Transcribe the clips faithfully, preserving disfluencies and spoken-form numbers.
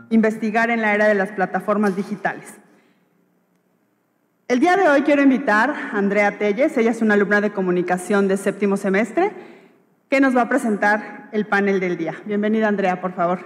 investigar en la era de las plataformas digitales. El día de hoy quiero invitar a Andrea Telles, ella es una alumna de comunicación de séptimo semestre, que nos va a presentar el panel del día. Bienvenida, Andrea, por favor.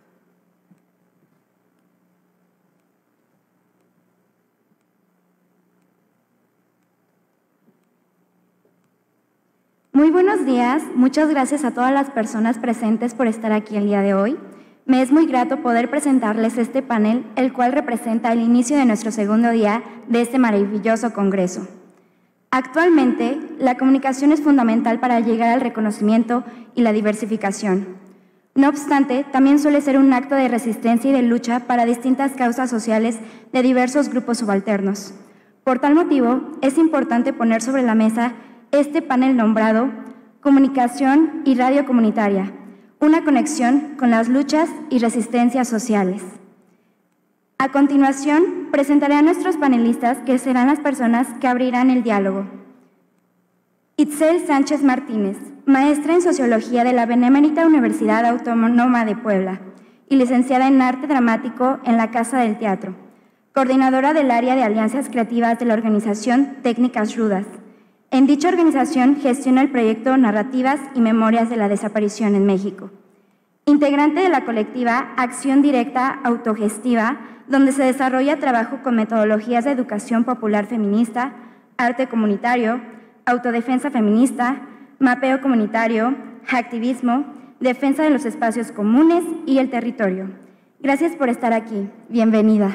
Muy buenos días, muchas gracias a todas las personas presentes por estar aquí el día de hoy. Me es muy grato poder presentarles este panel, el cual representa el inicio de nuestro segundo día de este maravilloso congreso. Actualmente, la comunicación es fundamental para llegar al reconocimiento y la diversificación. No obstante, también suele ser un acto de resistencia y de lucha para distintas causas sociales de diversos grupos subalternos. Por tal motivo, es importante poner sobre la mesa este panel nombrado Comunicación y Radio Comunitaria, una conexión con las luchas y resistencias sociales. A continuación, presentaré a nuestros panelistas, que serán las personas que abrirán el diálogo. Itzel Sánchez Martínez, maestra en Sociología de la Benemérita Universidad Autónoma de Puebla y licenciada en Arte Dramático en la Casa del Teatro, coordinadora del área de alianzas creativas de la organización Técnicas Rudas. En dicha organización gestiona el proyecto Narrativas y Memorias de la Desaparición en México. Integrante de la colectiva Acción Directa Autogestiva, donde se desarrolla trabajo con metodologías de educación popular feminista, arte comunitario, autodefensa feminista, mapeo comunitario, activismo, defensa de los espacios comunes y el territorio. Gracias por estar aquí. Bienvenida.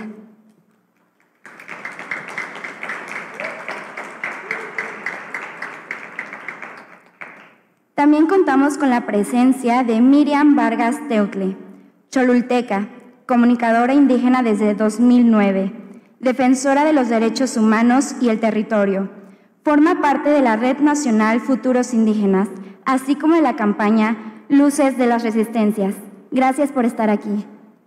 También contamos con la presencia de Miriam Vargas Teutle, cholulteca, comunicadora indígena desde dos mil nueve, defensora de los derechos humanos y el territorio. Forma parte de la Red Nacional Futuros Indígenas, así como de la campaña Luces de las Resistencias. Gracias por estar aquí.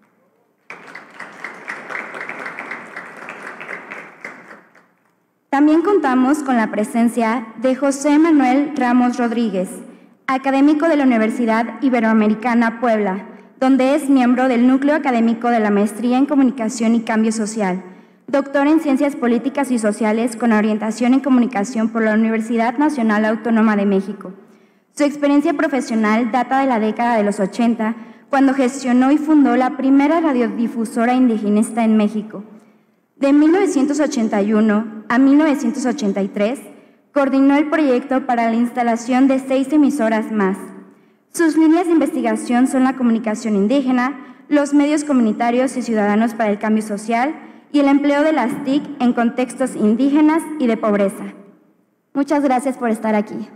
También contamos con la presencia de José Manuel Ramos Rodríguez, académico de la Universidad Iberoamericana Puebla, donde es miembro del Núcleo Académico de la Maestría en Comunicación y Cambio Social, doctor en Ciencias Políticas y Sociales con orientación en Comunicación por la Universidad Nacional Autónoma de México. Su experiencia profesional data de la década de los ochenta, cuando gestionó y fundó la primera radiodifusora indigenista en México. De mil novecientos ochenta y uno a mil novecientos ochenta y tres, coordinó el proyecto para la instalación de seis emisoras más. Sus líneas de investigación son la comunicación indígena, los medios comunitarios y ciudadanos para el cambio social y el empleo de las T I C en contextos indígenas y de pobreza. Muchas gracias por estar aquí.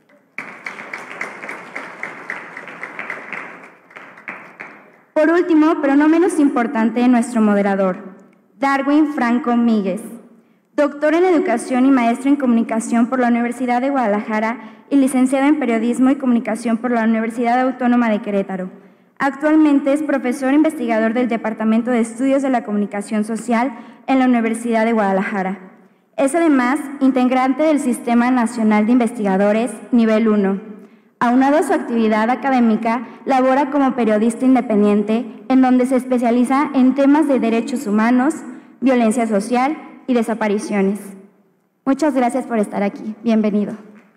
Por último, pero no menos importante, nuestro moderador, Darwin Franco Míguez, doctor en Educación y maestro en Comunicación por la Universidad de Guadalajara y licenciado en Periodismo y Comunicación por la Universidad Autónoma de Querétaro. Actualmente es profesor investigador del Departamento de Estudios de la Comunicación Social en la Universidad de Guadalajara. Es además integrante del Sistema Nacional de Investigadores Nivel uno. Aunado a su actividad académica, labora como periodista independiente, en donde se especializa en temas de derechos humanos, violencia social y desapariciones. Muchas gracias por estar aquí. Bienvenido.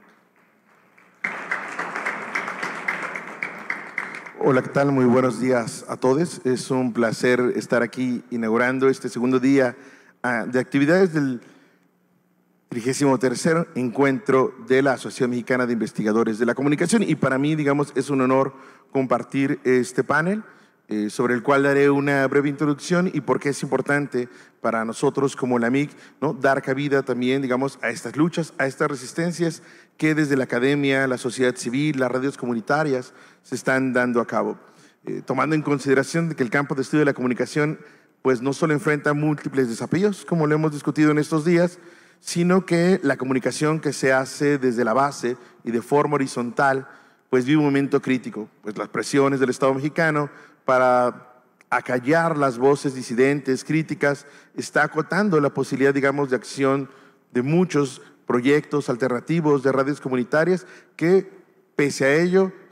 Hola, ¿qué tal? Muy buenos días a todos. Es un placer estar aquí inaugurando este segundo día uh, de actividades del trigésimo tercer encuentro de la Asociación Mexicana de Investigadores de la Comunicación, y para mí, digamos, es un honor compartir este panel eh, sobre el cual daré una breve introducción y por qué es importante para nosotros como la M I C, ¿no?, dar cabida también, digamos, a estas luchas, a estas resistencias que desde la academia, la sociedad civil, las radios comunitarias se están dando a cabo. Eh, tomando en consideración de que el campo de estudio de la comunicación pues no solo enfrenta múltiples desafíos, como lo hemos discutido en estos días, sino que la comunicación que se hace desde la base y de forma horizontal, pues vive un momento crítico, pues las presiones del Estado mexicano para acallar las voces disidentes, críticas, está acotando la posibilidad, digamos, de acción de muchos proyectos alternativos de radios comunitarias que, pese a ello,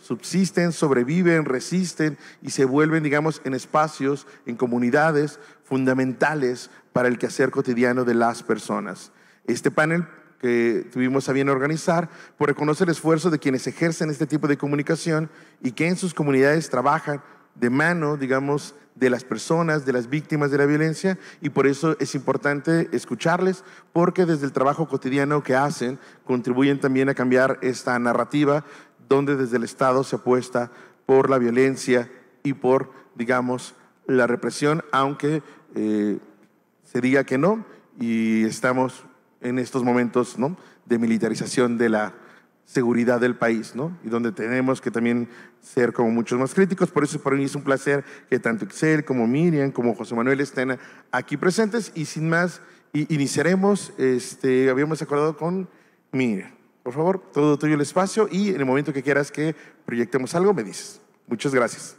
subsisten, sobreviven, resisten y se vuelven, digamos, en espacios, en comunidades fundamentales para el quehacer cotidiano de las personas. Este panel que tuvimos a bien organizar, por reconocer el esfuerzo de quienes ejercen este tipo de comunicación y que en sus comunidades trabajan de mano, digamos, de las personas, de las víctimas de la violencia, y por eso es importante escucharles, porque desde el trabajo cotidiano que hacen, contribuyen también a cambiar esta narrativa, donde desde el Estado se apuesta por la violencia y por, digamos, la represión, aunque eh, se diga que no, y estamos en estos momentos, ¿no?, de militarización de la seguridad del país, ¿no?, y donde tenemos que también ser como muchos más críticos. Por eso para mí es un placer que tanto Ixel como Miriam como José Manuel estén aquí presentes, y sin más iniciaremos. Este, habíamos acordado con Miriam. Por favor, todo tuyo el espacio, y en el momento que quieras que proyectemos algo me dices. Muchas gracias.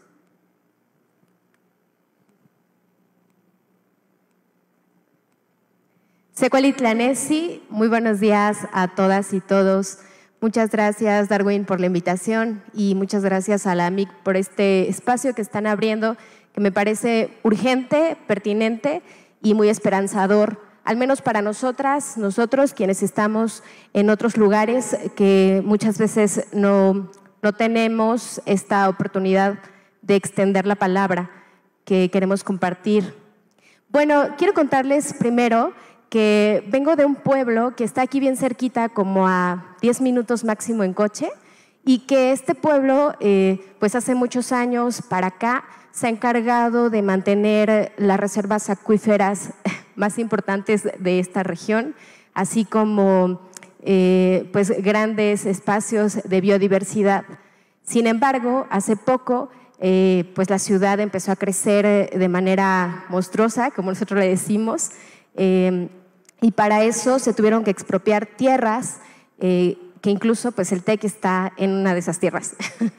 Secualitlanesi, muy buenos días a todas y todos. Muchas gracias, Darwin, por la invitación, y muchas gracias a la A M I C por este espacio que están abriendo, que me parece urgente, pertinente y muy esperanzador, al menos para nosotras, nosotros quienes estamos en otros lugares que muchas veces no, no tenemos esta oportunidad de extender la palabra que queremos compartir. Bueno, quiero contarles primero que vengo de un pueblo que está aquí bien cerquita, como a diez minutos máximo en coche, y que este pueblo, eh, pues hace muchos años para acá, se ha encargado de mantener las reservas acuíferas más importantes de esta región, así como eh, pues grandes espacios de biodiversidad. Sin embargo, hace poco, eh, pues la ciudad empezó a crecer de manera monstruosa, como nosotros le decimos, Eh, y para eso se tuvieron que expropiar tierras, eh, que incluso pues el TEC está en una de esas tierras,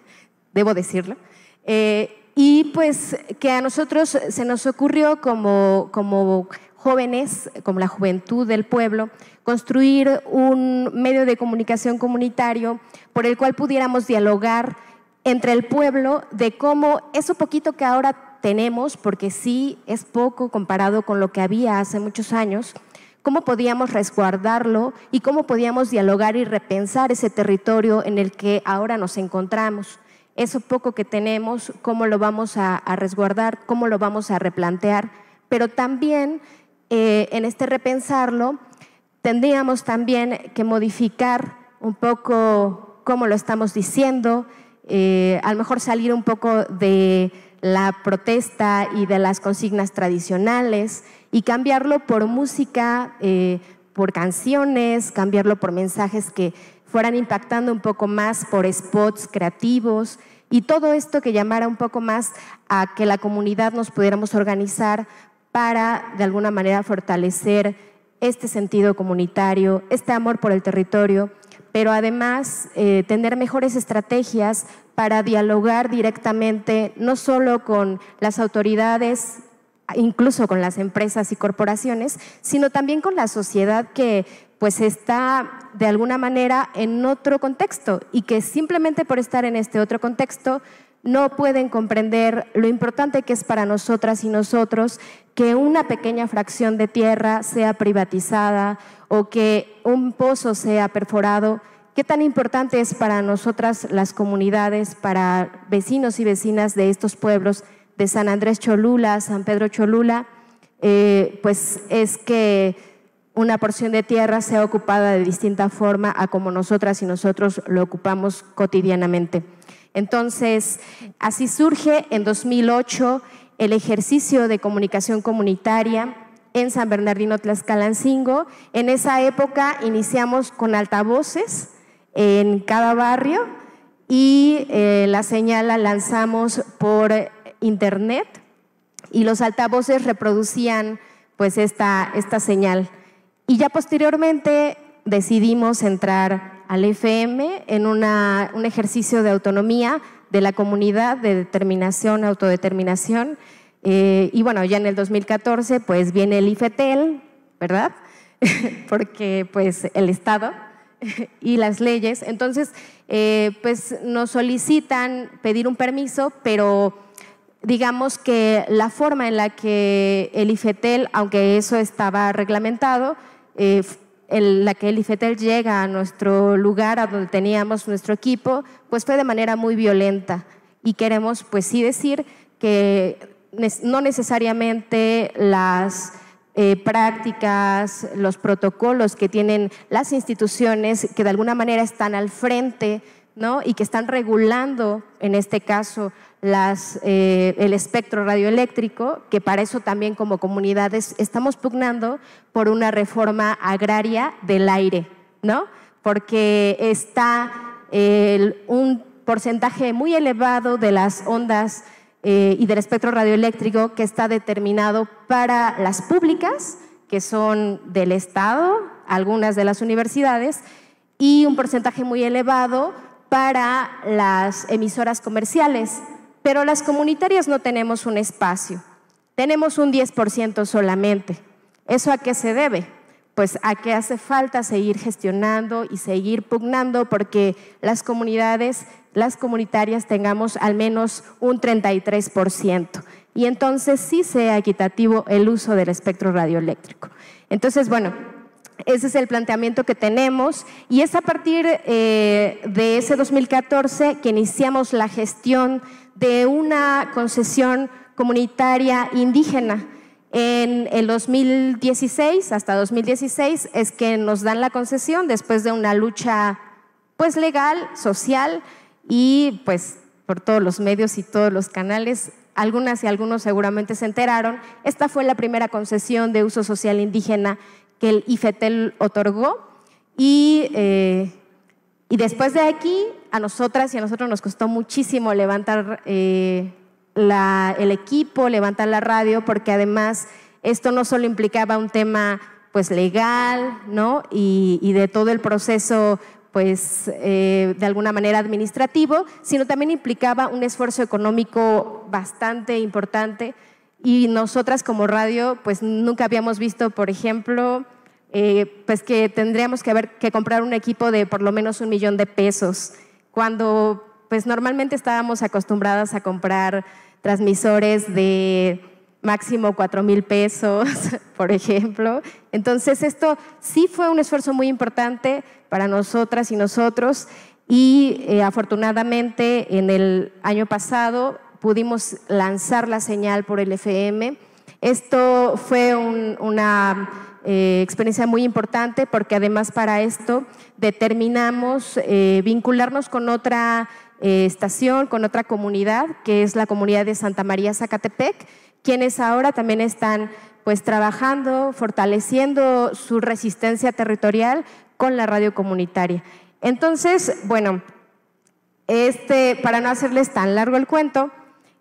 debo decirlo. Eh, y pues que a nosotros se nos ocurrió como, como jóvenes, como la juventud del pueblo, construir un medio de comunicación comunitario por el cual pudiéramos dialogar entre el pueblo de cómo eso poquito que ahora tenemos, porque sí es poco comparado con lo que había hace muchos años, cómo podíamos resguardarlo y cómo podíamos dialogar y repensar ese territorio en el que ahora nos encontramos. Eso poco que tenemos, cómo lo vamos a, a resguardar, cómo lo vamos a replantear, pero también eh, en este repensarlo tendríamos también que modificar un poco cómo lo estamos diciendo, eh, a lo mejor salir un poco de la protesta y de las consignas tradicionales y cambiarlo por música, eh, por canciones, cambiarlo por mensajes que fueran impactando un poco más, por spots creativos, y todo esto que llamara un poco más a que la comunidad nos pudiéramos organizar para de alguna manera fortalecer este sentido comunitario, este amor por el territorio, pero además eh, tener mejores estrategias para dialogar directamente no solo con las autoridades, incluso con las empresas y corporaciones, sino también con la sociedad que pues está de alguna manera en otro contexto y que simplemente por estar en este otro contexto no pueden comprender lo importante que es para nosotras y nosotros que una pequeña fracción de tierra sea privatizada o que un pozo sea perforado. ¿Qué tan importante es para nosotras las comunidades, para vecinos y vecinas de estos pueblos de San Andrés Cholula, San Pedro Cholula? Eh, pues es que una porción de tierra sea ocupada de distinta forma a como nosotras y nosotros lo ocupamos cotidianamente. Entonces, así surge en dos mil ocho el ejercicio de comunicación comunitaria en San Bernardino Tlaxcalancingo. En esa época iniciamos con altavoces en cada barrio y eh, la señal la lanzamos por internet y los altavoces reproducían pues esta, esta señal. Y ya posteriormente decidimos entrar al F M en una, un ejercicio de autonomía de la comunidad, de determinación, autodeterminación. Eh, y bueno, ya en el dos mil catorce pues viene el IFETEL, ¿verdad? Porque pues el Estado y las leyes. Entonces, eh, pues nos solicitan pedir un permiso, pero digamos que la forma en la que el IFETEL, aunque eso estaba reglamentado, eh, en la que el IFETEL llega a nuestro lugar, a donde teníamos nuestro equipo, pues fue de manera muy violenta. Y queremos, pues sí decir que no necesariamente las eh, prácticas, los protocolos que tienen las instituciones que de alguna manera están al frente, ¿no? Y que están regulando, en este caso, las, eh, el espectro radioeléctrico, que para eso también como comunidades estamos pugnando por una reforma agraria del aire, ¿no? Porque está eh, un porcentaje muy elevado de las ondas eh, y del espectro radioeléctrico que está determinado para las públicas, que son del Estado, algunas de las universidades, y un porcentaje muy elevado para las emisoras comerciales, pero las comunitarias no tenemos un espacio, tenemos un diez por ciento solamente. ¿Eso a qué se debe? Pues a que hace falta seguir gestionando y seguir pugnando porque las comunidades, las comunitarias tengamos al menos un treinta y tres por ciento y entonces sí sea equitativo el uso del espectro radioeléctrico. Entonces, bueno, ese es el planteamiento que tenemos y es a partir eh, de ese dos mil catorce que iniciamos la gestión de una concesión comunitaria indígena. En el dos mil dieciséis, hasta dos mil dieciséis, es que nos dan la concesión después de una lucha pues legal, social y pues por todos los medios y todos los canales. Algunas y algunos seguramente se enteraron. Esta fue la primera concesión de uso social indígena que el IFETEL otorgó y, eh, y después de aquí a nosotras y a nosotros nos costó muchísimo levantar eh, la, el equipo, levantar la radio, porque además esto no solo implicaba un tema pues legal, ¿no? y, y de todo el proceso pues eh, de alguna manera administrativo, sino también implicaba un esfuerzo económico bastante importante. Y nosotras como radio, pues nunca habíamos visto, por ejemplo, eh, pues que tendríamos que, haber, que comprar un equipo de por lo menos un millón de pesos, cuando pues normalmente estábamos acostumbradas a comprar transmisores de máximo cuatro mil pesos, por ejemplo. Entonces esto sí fue un esfuerzo muy importante para nosotras y nosotros y eh, afortunadamente en el año pasado pudimos lanzar la señal por el F M. Esto fue un, una eh, experiencia muy importante porque además para esto determinamos eh, vincularnos con otra eh, estación, con otra comunidad, que es la comunidad de Santa María Zacatepec, quienes ahora también están pues trabajando, fortaleciendo su resistencia territorial con la radio comunitaria. Entonces, bueno, este, para no hacerles tan largo el cuento,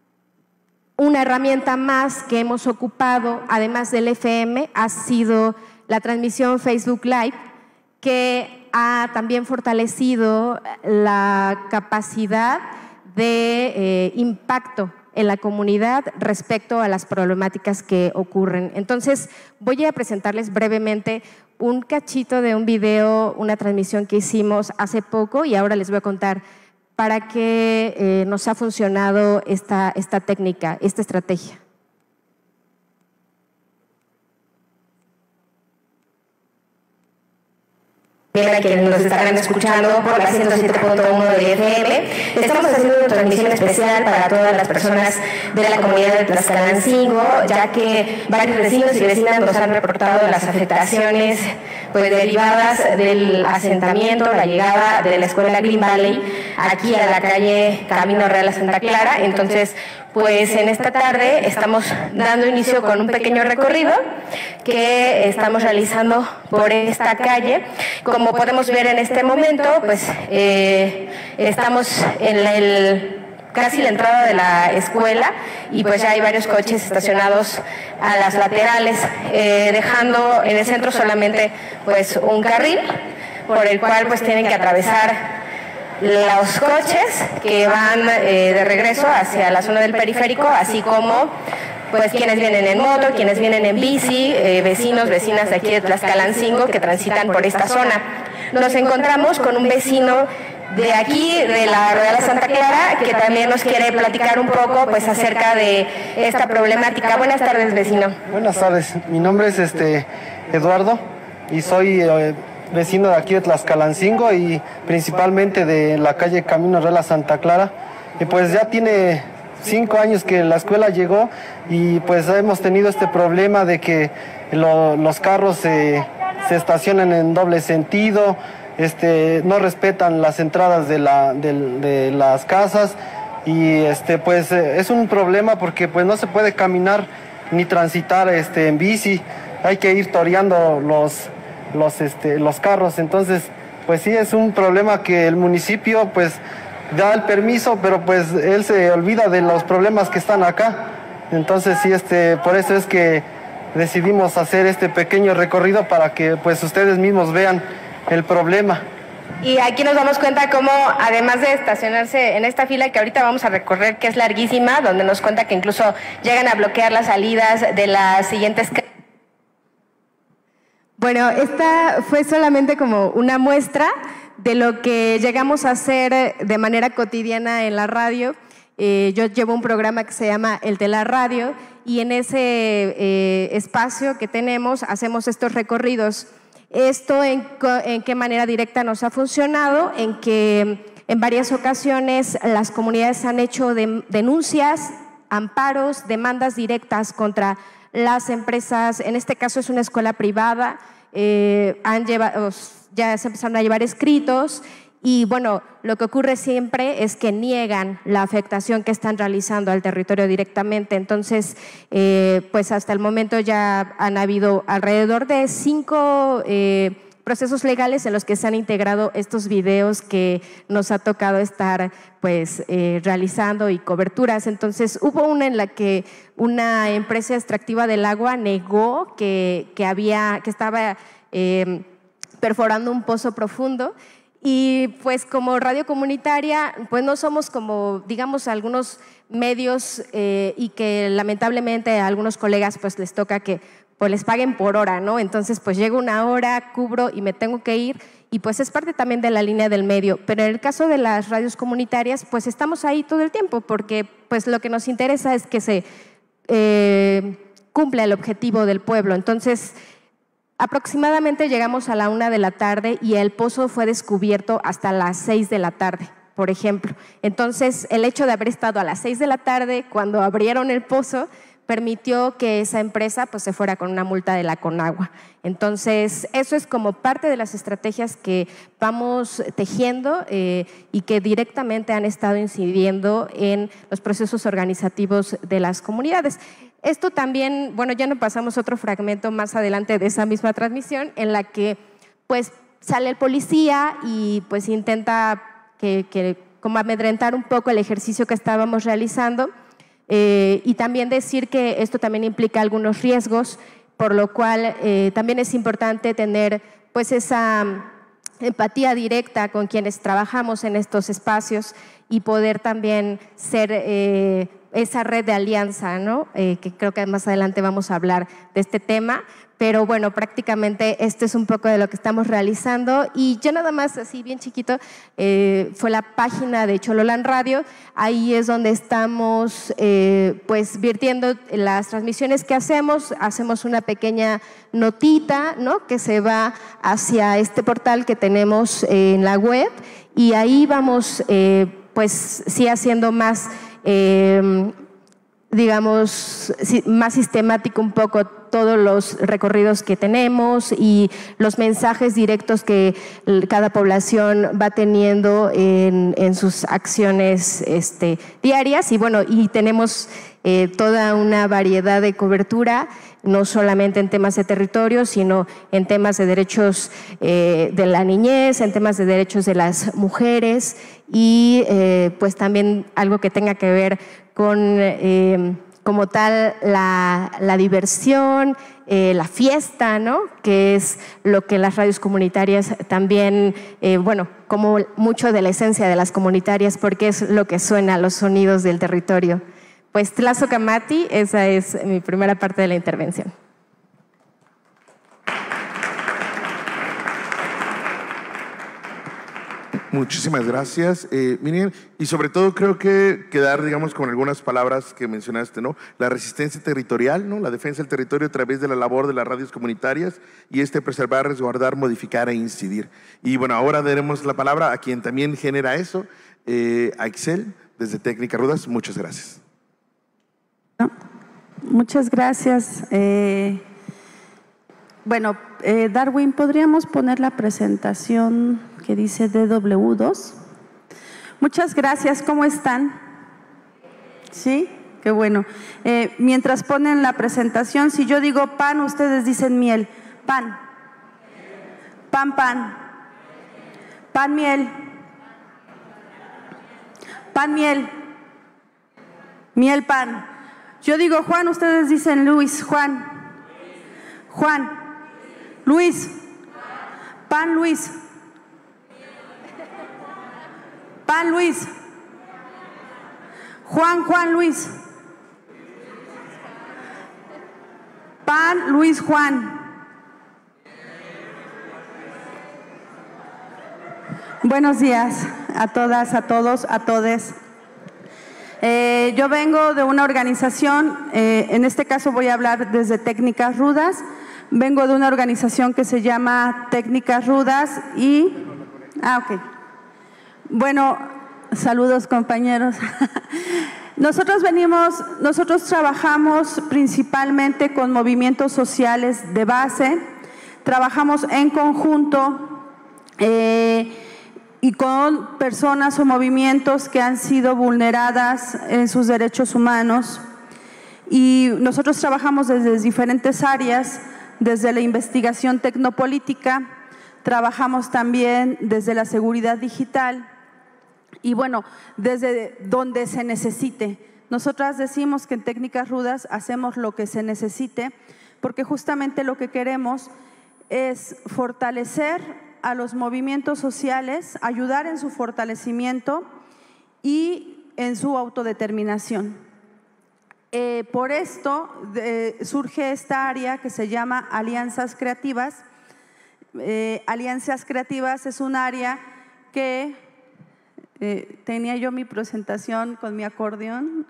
una herramienta más que hemos ocupado, además del F M, ha sido la transmisión Facebook Live, que ha también fortalecido la capacidad de eh, impacto en la comunidad respecto a las problemáticas que ocurren. Entonces, voy a presentarles brevemente un cachito de un video, una transmisión que hicimos hace poco y ahora les voy a contar para qué eh, nos ha funcionado esta, esta técnica, esta estrategia. Bien, a quienes nos estarán escuchando por la ciento siete punto uno de F M. Estamos haciendo una transmisión especial para todas las personas de la comunidad de Tlaxcalancingo, ya que varios vecinos y vecinas nos han reportado las afectaciones pues, derivadas del asentamiento, la llegada de la escuela Green Valley aquí a la calle Camino Real a Santa Clara. Entonces, pues en esta tarde estamos dando inicio con un pequeño recorrido que estamos realizando por esta calle. Como podemos ver en este momento, pues eh, estamos en el, casi la entrada de la escuela y pues ya hay varios coches estacionados a las laterales, eh, dejando en el centro solamente pues un carril por el cual pues tienen que atravesar los coches que van eh, de regreso hacia la zona del periférico, así como pues quienes vienen en moto, quienes vienen en bici, eh, vecinos, vecinas de aquí de Tlaxcalancingo que transitan por esta zona. nos encontramos con un vecino de aquí, de la Rueda Santa Clara, que también nos quiere platicar un poco pues acerca de esta problemática. Buenas tardes, vecino. Buenas tardes, mi nombre es este Eduardo y soy eh, vecino de aquí de Tlaxcalancingo y principalmente de la calle Camino Rueda Santa Clara. Y pues ya tiene cinco años que la escuela llegó y pues hemos tenido este problema de que lo, los carros eh, se estacionan en doble sentido. Este, no respetan las entradas de, la, de, de las casas y este, pues eh, es un problema porque pues no se puede caminar ni transitar este, en bici, hay que ir toreando los, los, este, los carros, entonces pues sí es un problema que el municipio pues da el permiso, pero pues él se olvida de los problemas que están acá, entonces sí, este, por eso es que decidimos hacer este pequeño recorrido para que pues ustedes mismos vean el problema. Y aquí nos damos cuenta cómo, además de estacionarse en esta fila que ahorita vamos a recorrer, que es larguísima, donde nos cuenta que incluso llegan a bloquear las salidas de las siguientes... Bueno, esta fue solamente como una muestra de lo que llegamos a hacer de manera cotidiana en la radio. Eh, yo llevo un programa que se llama El de la Radio y en ese eh, espacio que tenemos hacemos estos recorridos. Esto en, en qué manera directa nos ha funcionado, en que en varias ocasiones las comunidades han hecho de, denuncias, amparos, demandas directas contra las empresas, en este caso es una escuela privada, eh, han llevado, ya se empezaron a llevar escritos y bueno, lo que ocurre siempre es que niegan la afectación que están realizando al territorio directamente. Entonces, eh, pues hasta el momento ya han habido alrededor de cinco eh, procesos legales en los que se han integrado estos videos que nos ha tocado estar pues eh, realizando y coberturas. Entonces, hubo una en la que una empresa extractiva del agua negó que, que, había, que estaba eh, perforando un pozo profundo. Y pues como radio comunitaria, pues no somos como, digamos, algunos medios eh, y que lamentablemente a algunos colegas pues les toca que pues les paguen por hora, ¿no? Entonces pues llego una hora, cubro y me tengo que ir y pues es parte también de la línea del medio. Pero en el caso de las radios comunitarias, pues estamos ahí todo el tiempo porque pues lo que nos interesa es que se eh, cumpla el objetivo del pueblo. Entonces, aproximadamente llegamos a la una de la tarde y el pozo fue descubierto hasta las seis de la tarde, por ejemplo. Entonces, el hecho de haber estado a las seis de la tarde, cuando abrieron el pozo, permitió que esa empresa pues, se fuera con una multa de la Conagua. Entonces, eso es como parte de las estrategias que vamos tejiendo eh, y que directamente han estado incidiendo en los procesos organizativos de las comunidades. Esto también, bueno, ya nos pasamos otro fragmento más adelante de esa misma transmisión en la que pues sale el policía y pues intenta que, que, como amedrentar un poco el ejercicio que estábamos realizando eh, y también decir que esto también implica algunos riesgos, por lo cual eh, también es importante tener pues esa empatía directa con quienes trabajamos en estos espacios y poder también ser eh, esa red de alianza, ¿no? Eh, que creo que más adelante vamos a hablar de este tema, pero bueno, prácticamente este es un poco de lo que estamos realizando y yo nada más así bien chiquito, eh, fue la página de Chololán Radio, ahí es donde estamos eh, pues virtiendo las transmisiones que hacemos, hacemos una pequeña notita, ¿no? Que se va hacia este portal que tenemos en la web y ahí vamos eh, pues sí haciendo más Eh, digamos, más sistemático un poco todos los recorridos que tenemos y los mensajes directos que cada población va teniendo en, en sus acciones este, diarias y bueno, y tenemos eh, toda una variedad de cobertura, no solamente en temas de territorio, sino en temas de derechos eh, de la niñez, en temas de derechos de las mujeres y eh, pues también algo que tenga que ver con eh, como tal la, la diversión, eh, la fiesta, ¿no? Que es lo que las radios comunitarias también, eh, bueno, como mucho de la esencia de las comunitarias, porque es lo que suena, los sonidos del territorio. Pues Tlazocamati, esa es mi primera parte de la intervención. Muchísimas gracias, eh, Miriam. Y sobre todo creo que quedar, digamos, con algunas palabras que mencionaste, ¿no? La resistencia territorial, ¿no? La defensa del territorio a través de la labor de las radios comunitarias y este preservar, resguardar, modificar e incidir. Y bueno, ahora daremos la palabra a quien también genera eso, eh, a Excel, desde Técnicas Rudas. Muchas gracias. Muchas gracias. Eh, bueno, eh, Darwin, ¿podríamos poner la presentación que dice D W dos? Muchas gracias. ¿Cómo están? ¿Sí? Qué bueno. Eh, mientras ponen la presentación, si yo digo pan, ustedes dicen miel. Pan. Pan, pan. Pan, miel. Pan, miel. Miel, pan. Yo digo Juan, ustedes dicen Luis. Juan. Juan. Luis. Pan, Luis. Pan, Luis. Juan, Juan, Luis. Pan, Luis, Juan. Buenos días a todas, a todos, a todes. Eh, yo vengo de una organización, eh, en este caso voy a hablar desde Técnicas Rudas. Vengo de una organización que se llama Técnicas Rudas y… Ah, ok. Bueno, saludos compañeros. Nosotros venimos, nosotros trabajamos principalmente con movimientos sociales de base, trabajamos en conjunto eh, y con personas o movimientos que han sido vulneradas en sus derechos humanos. Y nosotros trabajamos desde diferentes áreas, desde la investigación tecnopolítica, trabajamos también desde la seguridad digital y bueno, desde donde se necesite. Nosotras decimos que en Técnicas Rudas hacemos lo que se necesite porque justamente lo que queremos es fortalecer a los movimientos sociales, ayudar en su fortalecimiento y en su autodeterminación. Eh, por esto eh, surge esta área que se llama Alianzas Creativas. Eh, Alianzas Creativas es un área que eh, tenía yo mi presentación con mi acordeón.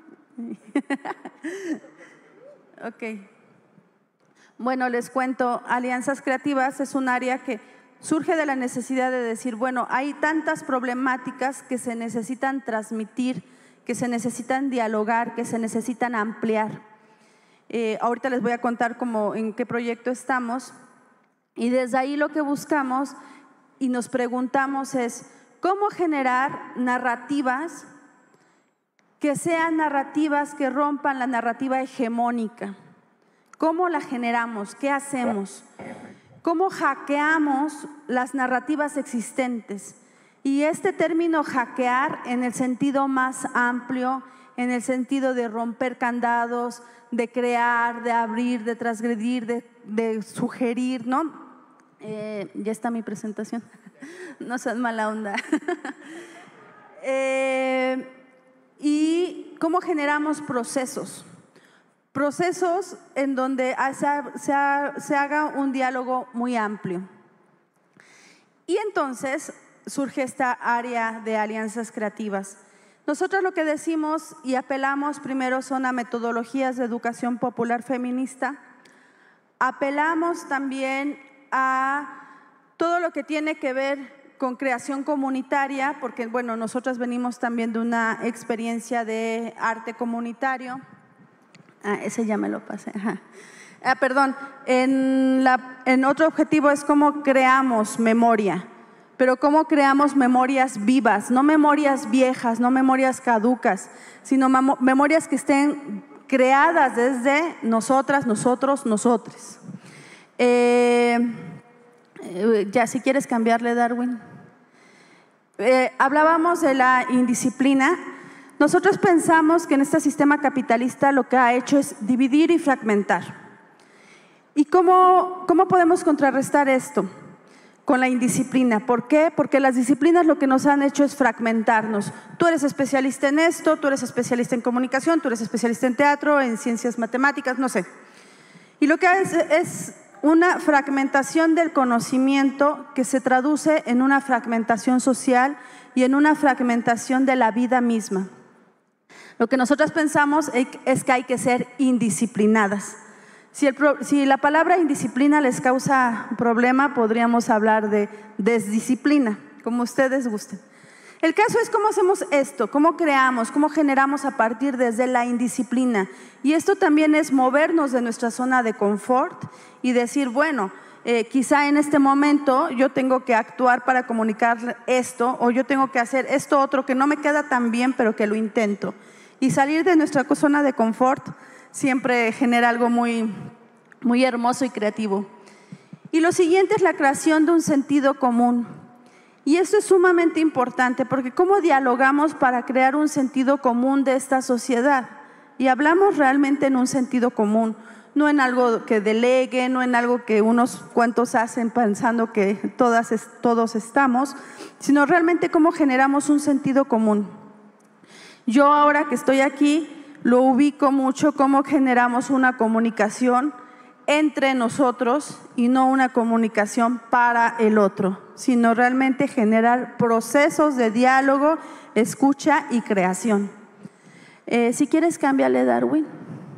Ok. Bueno, les cuento, Alianzas Creativas es un área que surge de la necesidad de decir, bueno, hay tantas problemáticas que se necesitan transmitir, que se necesitan dialogar, que se necesitan ampliar. Eh, ahorita les voy a contar cómo, en qué proyecto estamos. Y desde ahí lo que buscamos y nos preguntamos es, ¿cómo generar narrativas que sean narrativas que rompan la narrativa hegemónica? ¿Cómo la generamos? ¿Qué hacemos? ¿Cómo hackeamos las narrativas existentes? Y este término hackear en el sentido más amplio, en el sentido de romper candados, de crear, de abrir, de transgredir, de, de sugerir, ¿no? Eh, ya está mi presentación, no seas mala onda. eh, y cómo generamos procesos, procesos en donde se, se, se haga un diálogo muy amplio. Y entonces surge esta área de alianzas creativas. Nosotros lo que decimos y apelamos primero son a metodologías de educación popular feminista, apelamos también a todo lo que tiene que ver con creación comunitaria, porque bueno, nosotras venimos también de una experiencia de arte comunitario. Ah, ese ya me lo pasé. Ajá. Ah, perdón, en, la, en otro objetivo es cómo creamos memoria. Pero cómo creamos memorias vivas, no memorias viejas, no memorias caducas, sino memorias que estén creadas desde nosotras, nosotros, nosotres. Eh, ya, si quieres cambiarle, Darwin. Eh, hablábamos de la indisciplina. Nosotros pensamos que en este sistema capitalista lo que ha hecho es dividir y fragmentar. ¿Y cómo, cómo podemos contrarrestar esto? Con la indisciplina. ¿Por qué? Porque las disciplinas lo que nos han hecho es fragmentarnos. Tú eres especialista en esto, tú eres especialista en comunicación, tú eres especialista en teatro, en ciencias matemáticas, no sé. Y lo que es, es una fragmentación del conocimiento que se traduce en una fragmentación social y en una fragmentación de la vida misma. Lo que nosotros pensamos es que hay que ser indisciplinadas. Si, el, si la palabra indisciplina les causa problema, podríamos hablar de desdisciplina, como ustedes gusten. El caso es cómo hacemos esto, cómo creamos, cómo generamos a partir desde la indisciplina. Y esto también es movernos de nuestra zona de confort y decir, bueno, eh, quizá en este momento yo tengo que actuar para comunicar esto, o yo tengo que hacer esto otro que no me queda tan bien, pero que lo intento. Y salir de nuestra zona de confort siempre genera algo muy, muy hermoso y creativo. Y lo siguiente es la creación de un sentido común. Y esto es sumamente importante porque ¿cómo dialogamos para crear un sentido común de esta sociedad? Y hablamos realmente en un sentido común, no en algo que delegue, no en algo que unos cuantos hacen pensando que todas, todos estamos, sino realmente cómo generamos un sentido común. Yo ahora que estoy aquí lo ubico mucho cómo generamos una comunicación entre nosotros y no una comunicación para el otro, sino realmente generar procesos de diálogo, escucha y creación. Eh, si quieres, cámbiale, Darwin.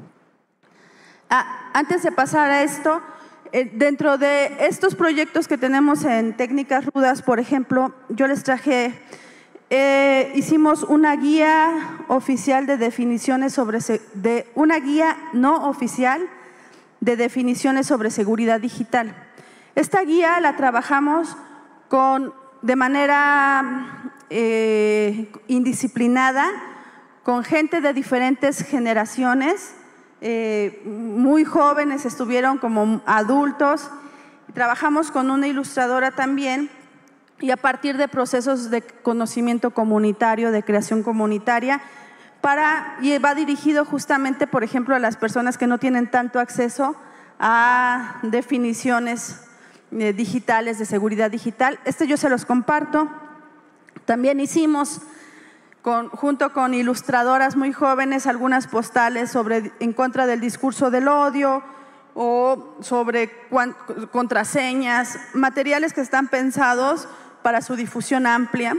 Ah, antes de pasar a esto, eh, dentro de estos proyectos que tenemos en Técnicas Rudas, por ejemplo, yo les traje, eh, hicimos una guía oficial de definiciones sobre, de, una guía no oficial de definiciones sobre seguridad digital. Esta guía la trabajamos con, de manera eh, indisciplinada, con gente de diferentes generaciones, eh, muy jóvenes estuvieron como adultos, trabajamos con una ilustradora también y a partir de procesos de conocimiento comunitario, de creación comunitaria, para, y va dirigido justamente, por ejemplo, a las personas que no tienen tanto acceso a definiciones eh, digitales, de seguridad digital. Este yo se los comparto. También hicimos, con, junto con ilustradoras muy jóvenes, algunas postales sobre, en contra del discurso del odio o sobre cuan, contraseñas, materiales que están pensados para su difusión amplia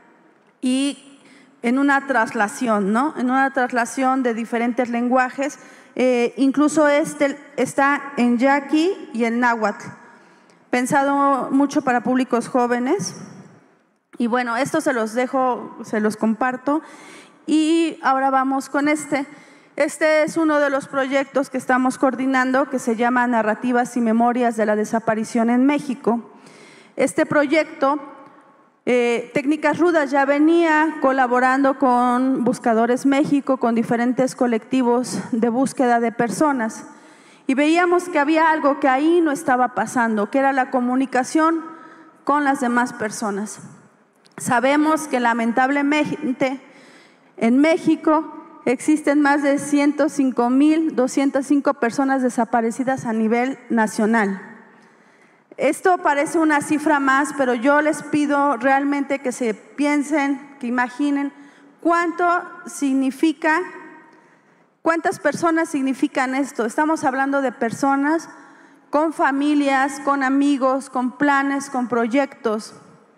y en una traslación, ¿no? En una traslación de diferentes lenguajes, eh, incluso este está en yaqui y en náhuatl, pensado mucho para públicos jóvenes. Y bueno, esto se los dejo, se los comparto. Y ahora vamos con este. Este es uno de los proyectos que estamos coordinando, que se llama Narrativas y Memorias de la Desaparición en México. Este proyecto, Eh, Técnicas Rudas ya venía colaborando con Buscadores México, con diferentes colectivos de búsqueda de personas y veíamos que había algo que ahí no estaba pasando, que era la comunicación con las demás personas. Sabemos que lamentablemente en México existen más de ciento cinco mil doscientas cinco personas desaparecidas a nivel nacional. Esto parece una cifra más, pero yo les pido realmente que se piensen, que imaginen cuánto significa, cuántas personas significan esto. Estamos hablando de personas con familias, con amigos, con planes, con proyectos.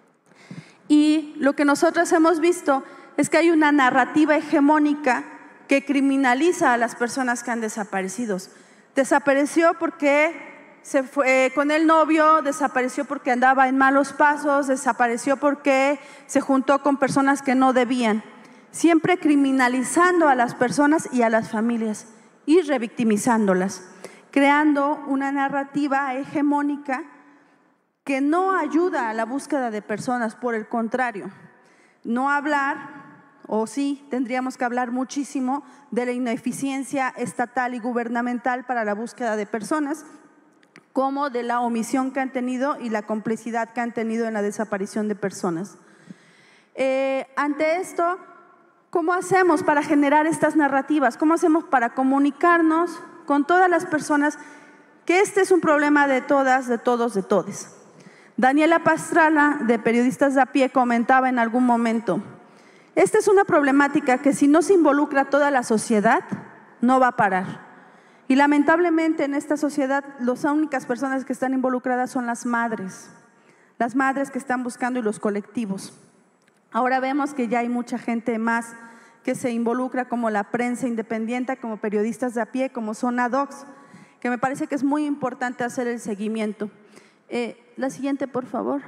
Y lo que nosotros hemos visto es que hay una narrativa hegemónica que criminaliza a las personas que han desaparecido. Desapareció porque se fue con el novio, desapareció porque andaba en malos pasos, desapareció porque se juntó con personas que no debían. Siempre criminalizando a las personas y a las familias y revictimizándolas, creando una narrativa hegemónica que no ayuda a la búsqueda de personas, por el contrario, no hablar, o sí, tendríamos que hablar muchísimo de la ineficiencia estatal y gubernamental para la búsqueda de personas, como de la omisión que han tenido y la complicidad que han tenido en la desaparición de personas. Eh, ante esto, ¿cómo hacemos para generar estas narrativas? ¿Cómo hacemos para comunicarnos con todas las personas que este es un problema de todas, de todos, de todes? Daniela Pastrana, de Periodistas de a Pie, comentaba en algún momento, esta es una problemática que si no se involucra toda la sociedad, no va a parar. Y lamentablemente en esta sociedad las únicas personas que están involucradas son las madres, las madres que están buscando y los colectivos. Ahora vemos que ya hay mucha gente más que se involucra, como la prensa independiente, como periodistas de a pie, como Zona Docs, que me parece que es muy importante hacer el seguimiento. Eh, la siguiente, por favor.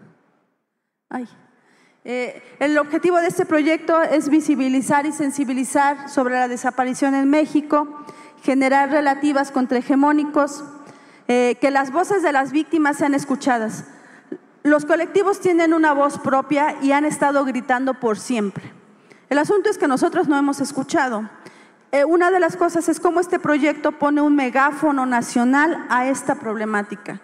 Ay. Eh, el objetivo de este proyecto es visibilizar y sensibilizar sobre la desaparición en México, generar relativas contrahegemónicos, eh, que las voces de las víctimas sean escuchadas. Los colectivos tienen una voz propia y han estado gritando por siempre. El asunto es que nosotros no hemos escuchado. Eh, una de las cosas es cómo este proyecto pone un megáfono nacional a esta problemática.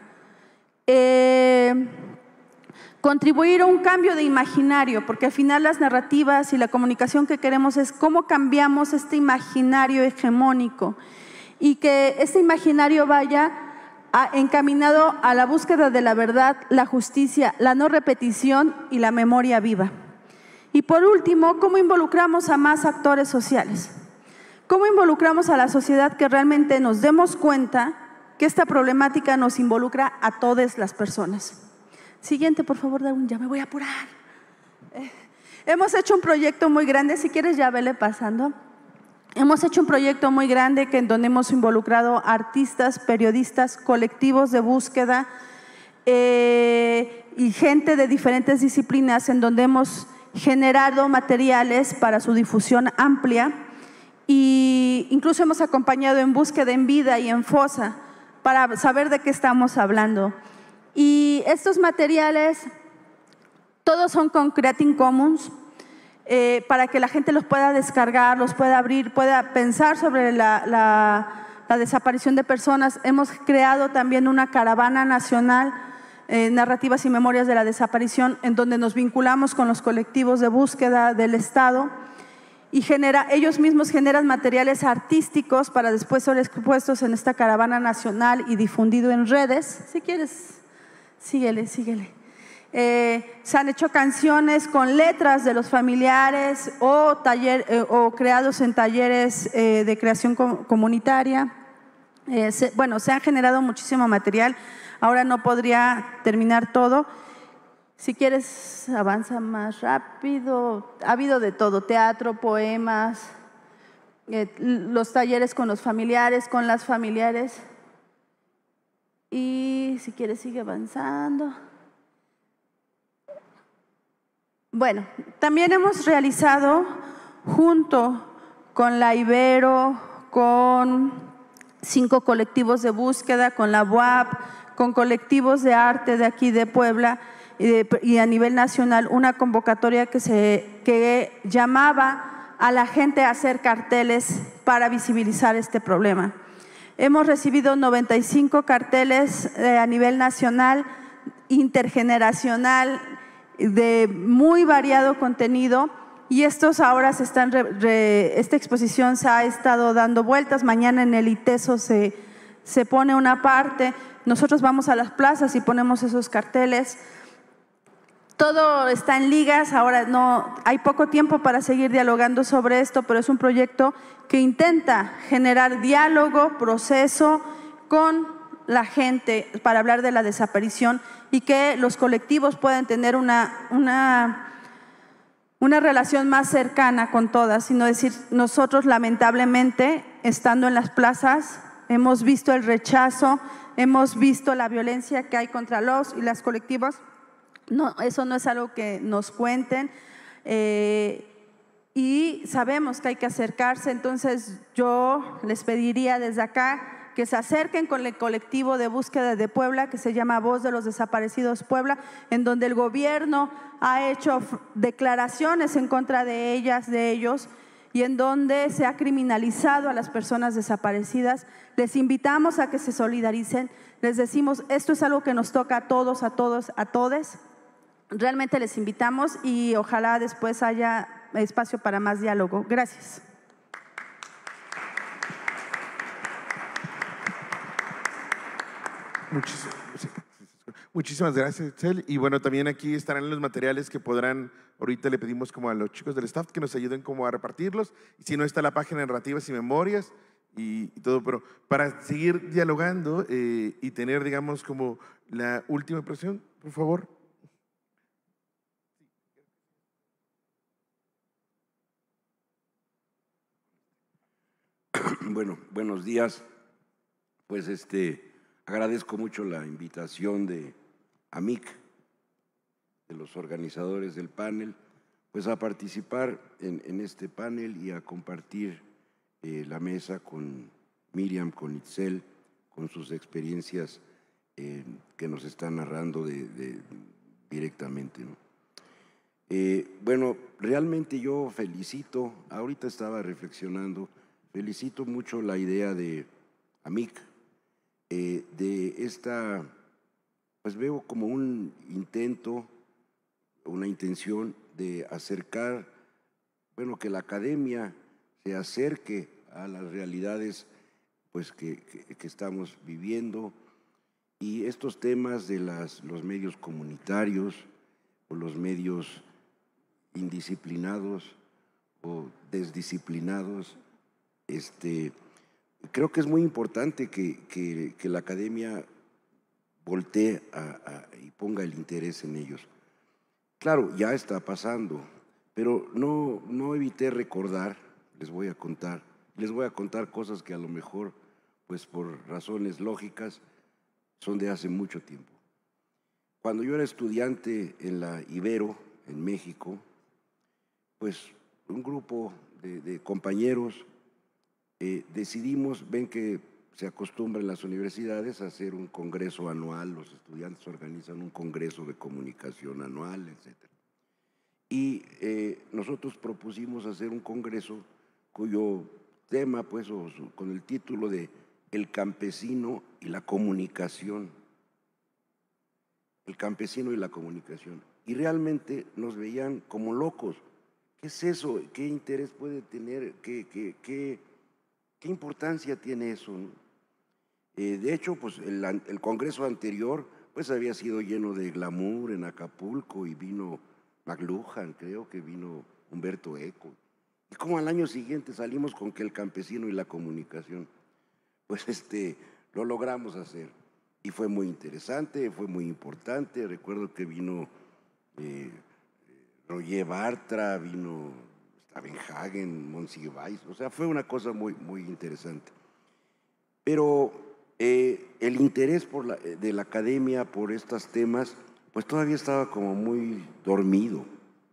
Eh, contribuir a un cambio de imaginario, porque al final las narrativas y la comunicación que queremos es cómo cambiamos este imaginario hegemónico y que este imaginario vaya a, encaminado a la búsqueda de la verdad, la justicia, la no repetición y la memoria viva. Y por último, cómo involucramos a más actores sociales. ¿Cómo involucramos a la sociedad que realmente nos demos cuenta que esta problemática nos involucra a todas las personas? Siguiente, por favor, Darwin, ya me voy a apurar. Eh, hemos hecho un proyecto muy grande, si quieres ya vele pasando. Hemos hecho un proyecto muy grande que en donde hemos involucrado artistas, periodistas, colectivos de búsqueda eh, y gente de diferentes disciplinas, en donde hemos generado materiales para su difusión amplia. Y incluso hemos acompañado en Búsqueda en Vida y en Fosa para saber de qué estamos hablando. Y estos materiales, todos son con Creative Commons, eh, para que la gente los pueda descargar, los pueda abrir, pueda pensar sobre la, la, la desaparición de personas. Hemos creado también una caravana nacional, eh, Narrativas y Memorias de la Desaparición, en donde nos vinculamos con los colectivos de búsqueda del Estado. Y genera, ellos mismos generan materiales artísticos para después ser expuestos en esta caravana nacional y difundido en redes. Si quieres, síguele, síguele. Eh, se han hecho canciones con letras de los familiares o, taller, eh, o creados en talleres eh, de creación com comunitaria. Eh, se, bueno, se ha generado muchísimo material. Ahora no podría terminar todo. Si quieres, avanza más rápido. Ha habido de todo, teatro, poemas, eh, los talleres con los familiares, con las familiares. Y si quieres, sigue avanzando. Bueno, también hemos realizado, junto con la Ibero, con cinco colectivos de búsqueda, con la B U A P, con colectivos de arte de aquí de Puebla, y a nivel nacional, una convocatoria que, se, que llamaba a la gente a hacer carteles para visibilizar este problema. Hemos recibido noventa y cinco carteles eh, a nivel nacional, intergeneracional, de muy variado contenido, y estos ahora se están, re, re, esta exposición se ha estado dando vueltas. Mañana en el ITESO se, se pone una parte, nosotros vamos a las plazas y ponemos esos carteles. Todo está en ligas, ahora no hay poco tiempo para seguir dialogando sobre esto, pero es un proyecto que intenta generar diálogo, proceso con la gente para hablar de la desaparición y que los colectivos puedan tener una, una, una relación más cercana con todas, sino decir, nosotros lamentablemente, estando en las plazas, hemos visto el rechazo, hemos visto la violencia que hay contra los y las colectivas. No, eso no es algo que nos cuenten, eh, y sabemos que hay que acercarse. Entonces yo les pediría desde acá que se acerquen con el colectivo de búsqueda de Puebla, que se llama Voz de los Desaparecidos Puebla, en donde el gobierno ha hecho declaraciones en contra de ellas, de ellos, y en donde se ha criminalizado a las personas desaparecidas. Les invitamos a que se solidaricen, les decimos, esto es algo que nos toca a todos, a todos, a todes. Realmente les invitamos y ojalá después haya espacio para más diálogo. Gracias. Muchísimas, muchísimas gracias, Itzel. Y bueno, también aquí estarán los materiales que podrán, ahorita le pedimos como a los chicos del staff que nos ayuden como a repartirlos. Y si no, está la página de Narrativas y Memorias. y, y todo, pero para seguir dialogando eh, y tener, digamos, como la última impresión, por favor. Bueno, buenos días. Pues este, agradezco mucho la invitación de AMIC, de los organizadores del panel, pues a participar en, en este panel y a compartir eh, la mesa con Miriam, con Itzel, con sus experiencias eh, que nos están narrando de, de, directamente, ¿no? Eh, bueno, realmente yo felicito, ahorita estaba reflexionando, felicito mucho la idea de AMIC, eh, de esta, pues veo como un intento, una intención de acercar, bueno, que la academia se acerque a las realidades pues, que, que, que estamos viviendo, y estos temas de las, los medios comunitarios o los medios indisciplinados o desdisciplinados, este, creo que es muy importante que, que, que la academia voltee a, a, y ponga el interés en ellos. Claro, ya está pasando, pero no, no evité recordar, les voy a contar, les voy a contar cosas que a lo mejor, pues por razones lógicas, son de hace mucho tiempo. Cuando yo era estudiante en la Ibero, en México, pues un grupo de, de compañeros eh, decidimos, ven que se acostumbra en las universidades a hacer un congreso anual, los estudiantes organizan un congreso de comunicación anual, etcétera. Y eh, nosotros propusimos hacer un congreso cuyo tema, pues, o su, con el título de El campesino y la comunicación. El campesino y la comunicación. Y realmente nos veían como locos. ¿Qué es eso? ¿Qué interés puede tener? ¿Qué, qué, qué, qué importancia tiene eso, ¿no? Eh, de hecho, pues el, el congreso anterior pues había sido lleno de glamour en Acapulco y vino McLuhan, creo que vino Humberto Eco. Y como al año siguiente salimos con que el campesino y la comunicación, pues este, lo logramos hacer. Y fue muy interesante, fue muy importante. Recuerdo que vino eh, Roger Bartra, vino Stavenhagen, Monsiváis, o sea, fue una cosa muy, muy interesante. Pero eh, el interés por la, de la academia por estos temas, pues todavía estaba como muy dormido.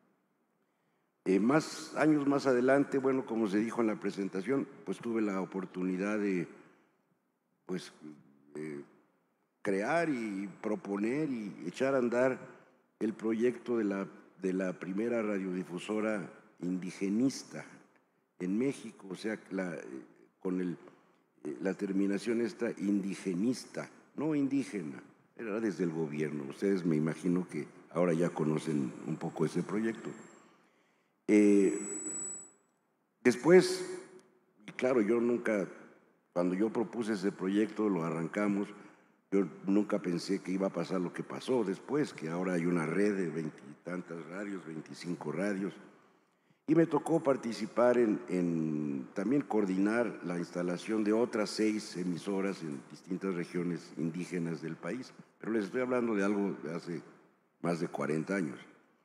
Eh, más años más adelante, bueno, como se dijo en la presentación, pues tuve la oportunidad de, pues, eh, crear y proponer y echar a andar el proyecto de la, de la primera radiodifusora indigenista en México, o sea, la, con el, la terminación esta indigenista, no indígena, era desde el gobierno. Ustedes me imagino que ahora ya conocen un poco ese proyecto. Eh, después, claro, yo nunca, cuando yo propuse ese proyecto, lo arrancamos, yo nunca pensé que iba a pasar lo que pasó después, que ahora hay una red de veintitantas radios, veinticinco radios, y me tocó participar en, en también coordinar la instalación de otras seis emisoras en distintas regiones indígenas del país, pero les estoy hablando de algo de hace más de cuarenta años.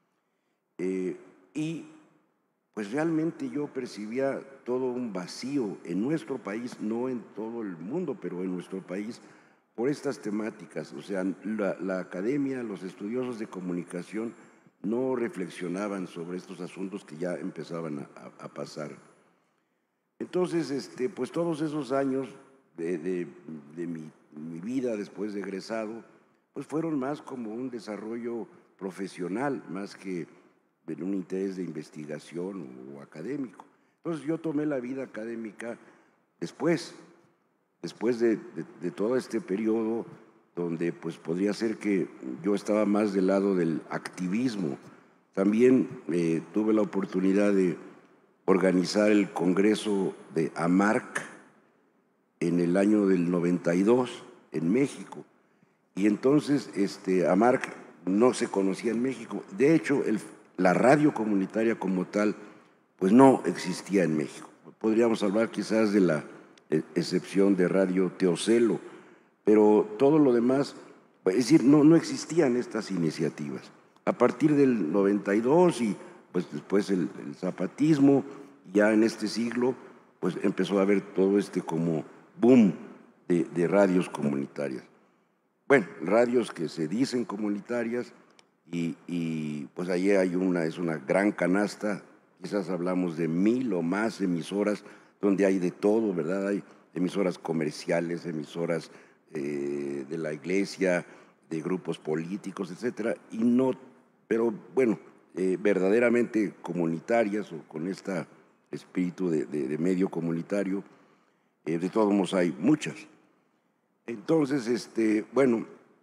Eh, y pues realmente yo percibía todo un vacío en nuestro país, no en todo el mundo, pero en nuestro país, por estas temáticas. O sea, la, la academia, los estudiosos de comunicación no reflexionaban sobre estos asuntos que ya empezaban a, a pasar. Entonces, este, pues todos esos años de, de, de mi, mi vida después de egresado, pues fueron más como un desarrollo profesional, más que en un interés de investigación o académico. Entonces yo tomé la vida académica después, después de, de, de todo este periodo donde pues podría ser que yo estaba más del lado del activismo. También eh, tuve la oportunidad de organizar el congreso de AMARC en el año del noventa y dos en México. Y entonces este, AMARC no se conocía en México. De hecho, el la radio comunitaria como tal, pues no existía en México. Podríamos hablar quizás de la excepción de Radio Teocelo, pero todo lo demás, es decir, no, no existían estas iniciativas. A partir del noventa y dos y pues después el, el zapatismo, ya en este siglo, pues empezó a haber todo este como boom de, de radios comunitarias. Bueno, radios que se dicen comunitarias y, y pues ahí hay una, es una gran canasta, quizás hablamos de mil o más emisoras donde hay de todo, ¿verdad? Hay emisoras comerciales, emisoras eh, de la iglesia, de grupos políticos, etcétera, y no, pero bueno, eh, verdaderamente comunitarias o con este espíritu de, de, de medio comunitario, eh, de todos modos hay muchas. Entonces, este, bueno,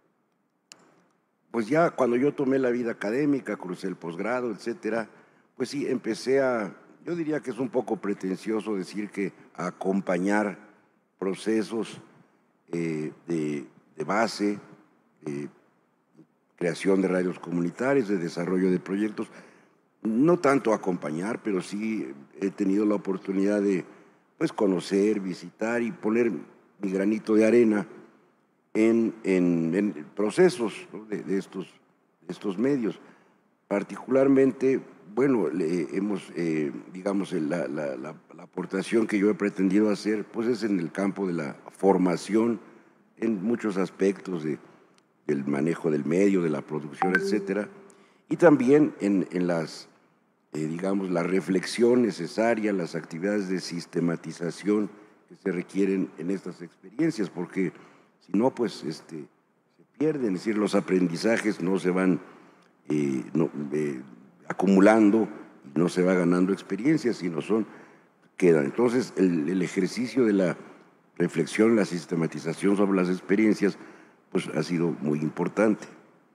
pues ya cuando yo tomé la vida académica, crucé el posgrado, etcétera, pues sí, empecé a, yo diría que es un poco pretencioso decir que a acompañar procesos eh, de, de base, de creación de radios comunitarias, de desarrollo de proyectos, no tanto acompañar, pero sí he tenido la oportunidad de pues, conocer, visitar y poner mi granito de arena en, en, en procesos, ¿no? de, de, estos, de estos medios. Particularmente, bueno, le, hemos, eh, digamos, la, la, la, la aportación que yo he pretendido hacer, pues es en el campo de la formación en muchos aspectos de, del manejo del medio, de la producción, etcétera, y también en, en las, eh, digamos, la reflexión necesaria, las actividades de sistematización que se requieren en estas experiencias, porque si no, pues este, se pierden, es decir, los aprendizajes no se van eh, no, eh, acumulando y no se va ganando experiencia, sino son, quedan. Entonces, el, el ejercicio de la reflexión, la sistematización sobre las experiencias, pues ha sido muy importante.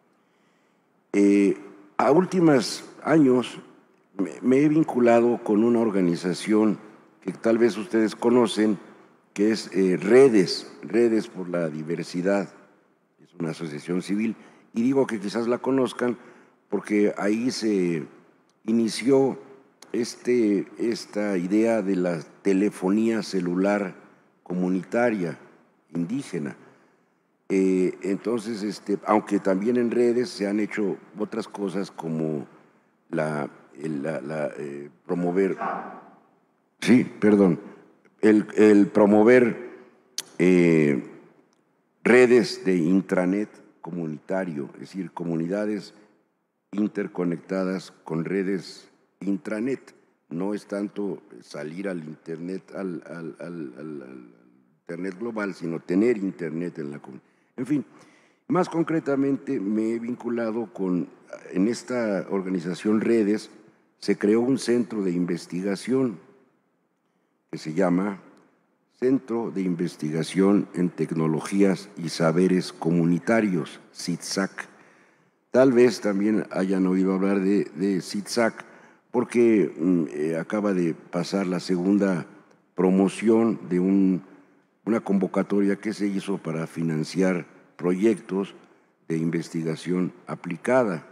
Eh, a últimos años me, me he vinculado con una organización que tal vez ustedes conocen, que es eh, Redes, Redes por la Diversidad, es una asociación civil, y digo que quizás la conozcan porque ahí se inició este, esta idea de la telefonía celular comunitaria indígena. Eh, entonces, este, aunque también en Redes se han hecho otras cosas como la, el, la, la eh, promover, sí, perdón, el, el promover eh, redes de intranet comunitario, es decir, comunidades interconectadas con redes intranet. No es tanto salir al internet, al, al, al, al, al internet global, sino tener internet en la comunidad. En fin, más concretamente me he vinculado con, en esta organización Redes, se creó un centro de investigación que se llama Centro de Investigación en Tecnologías y Saberes Comunitarios, CITSAC. Tal vez también hayan oído hablar de, de CITSAC porque eh, acaba de pasar la segunda promoción de un, una convocatoria que se hizo para financiar proyectos de investigación aplicada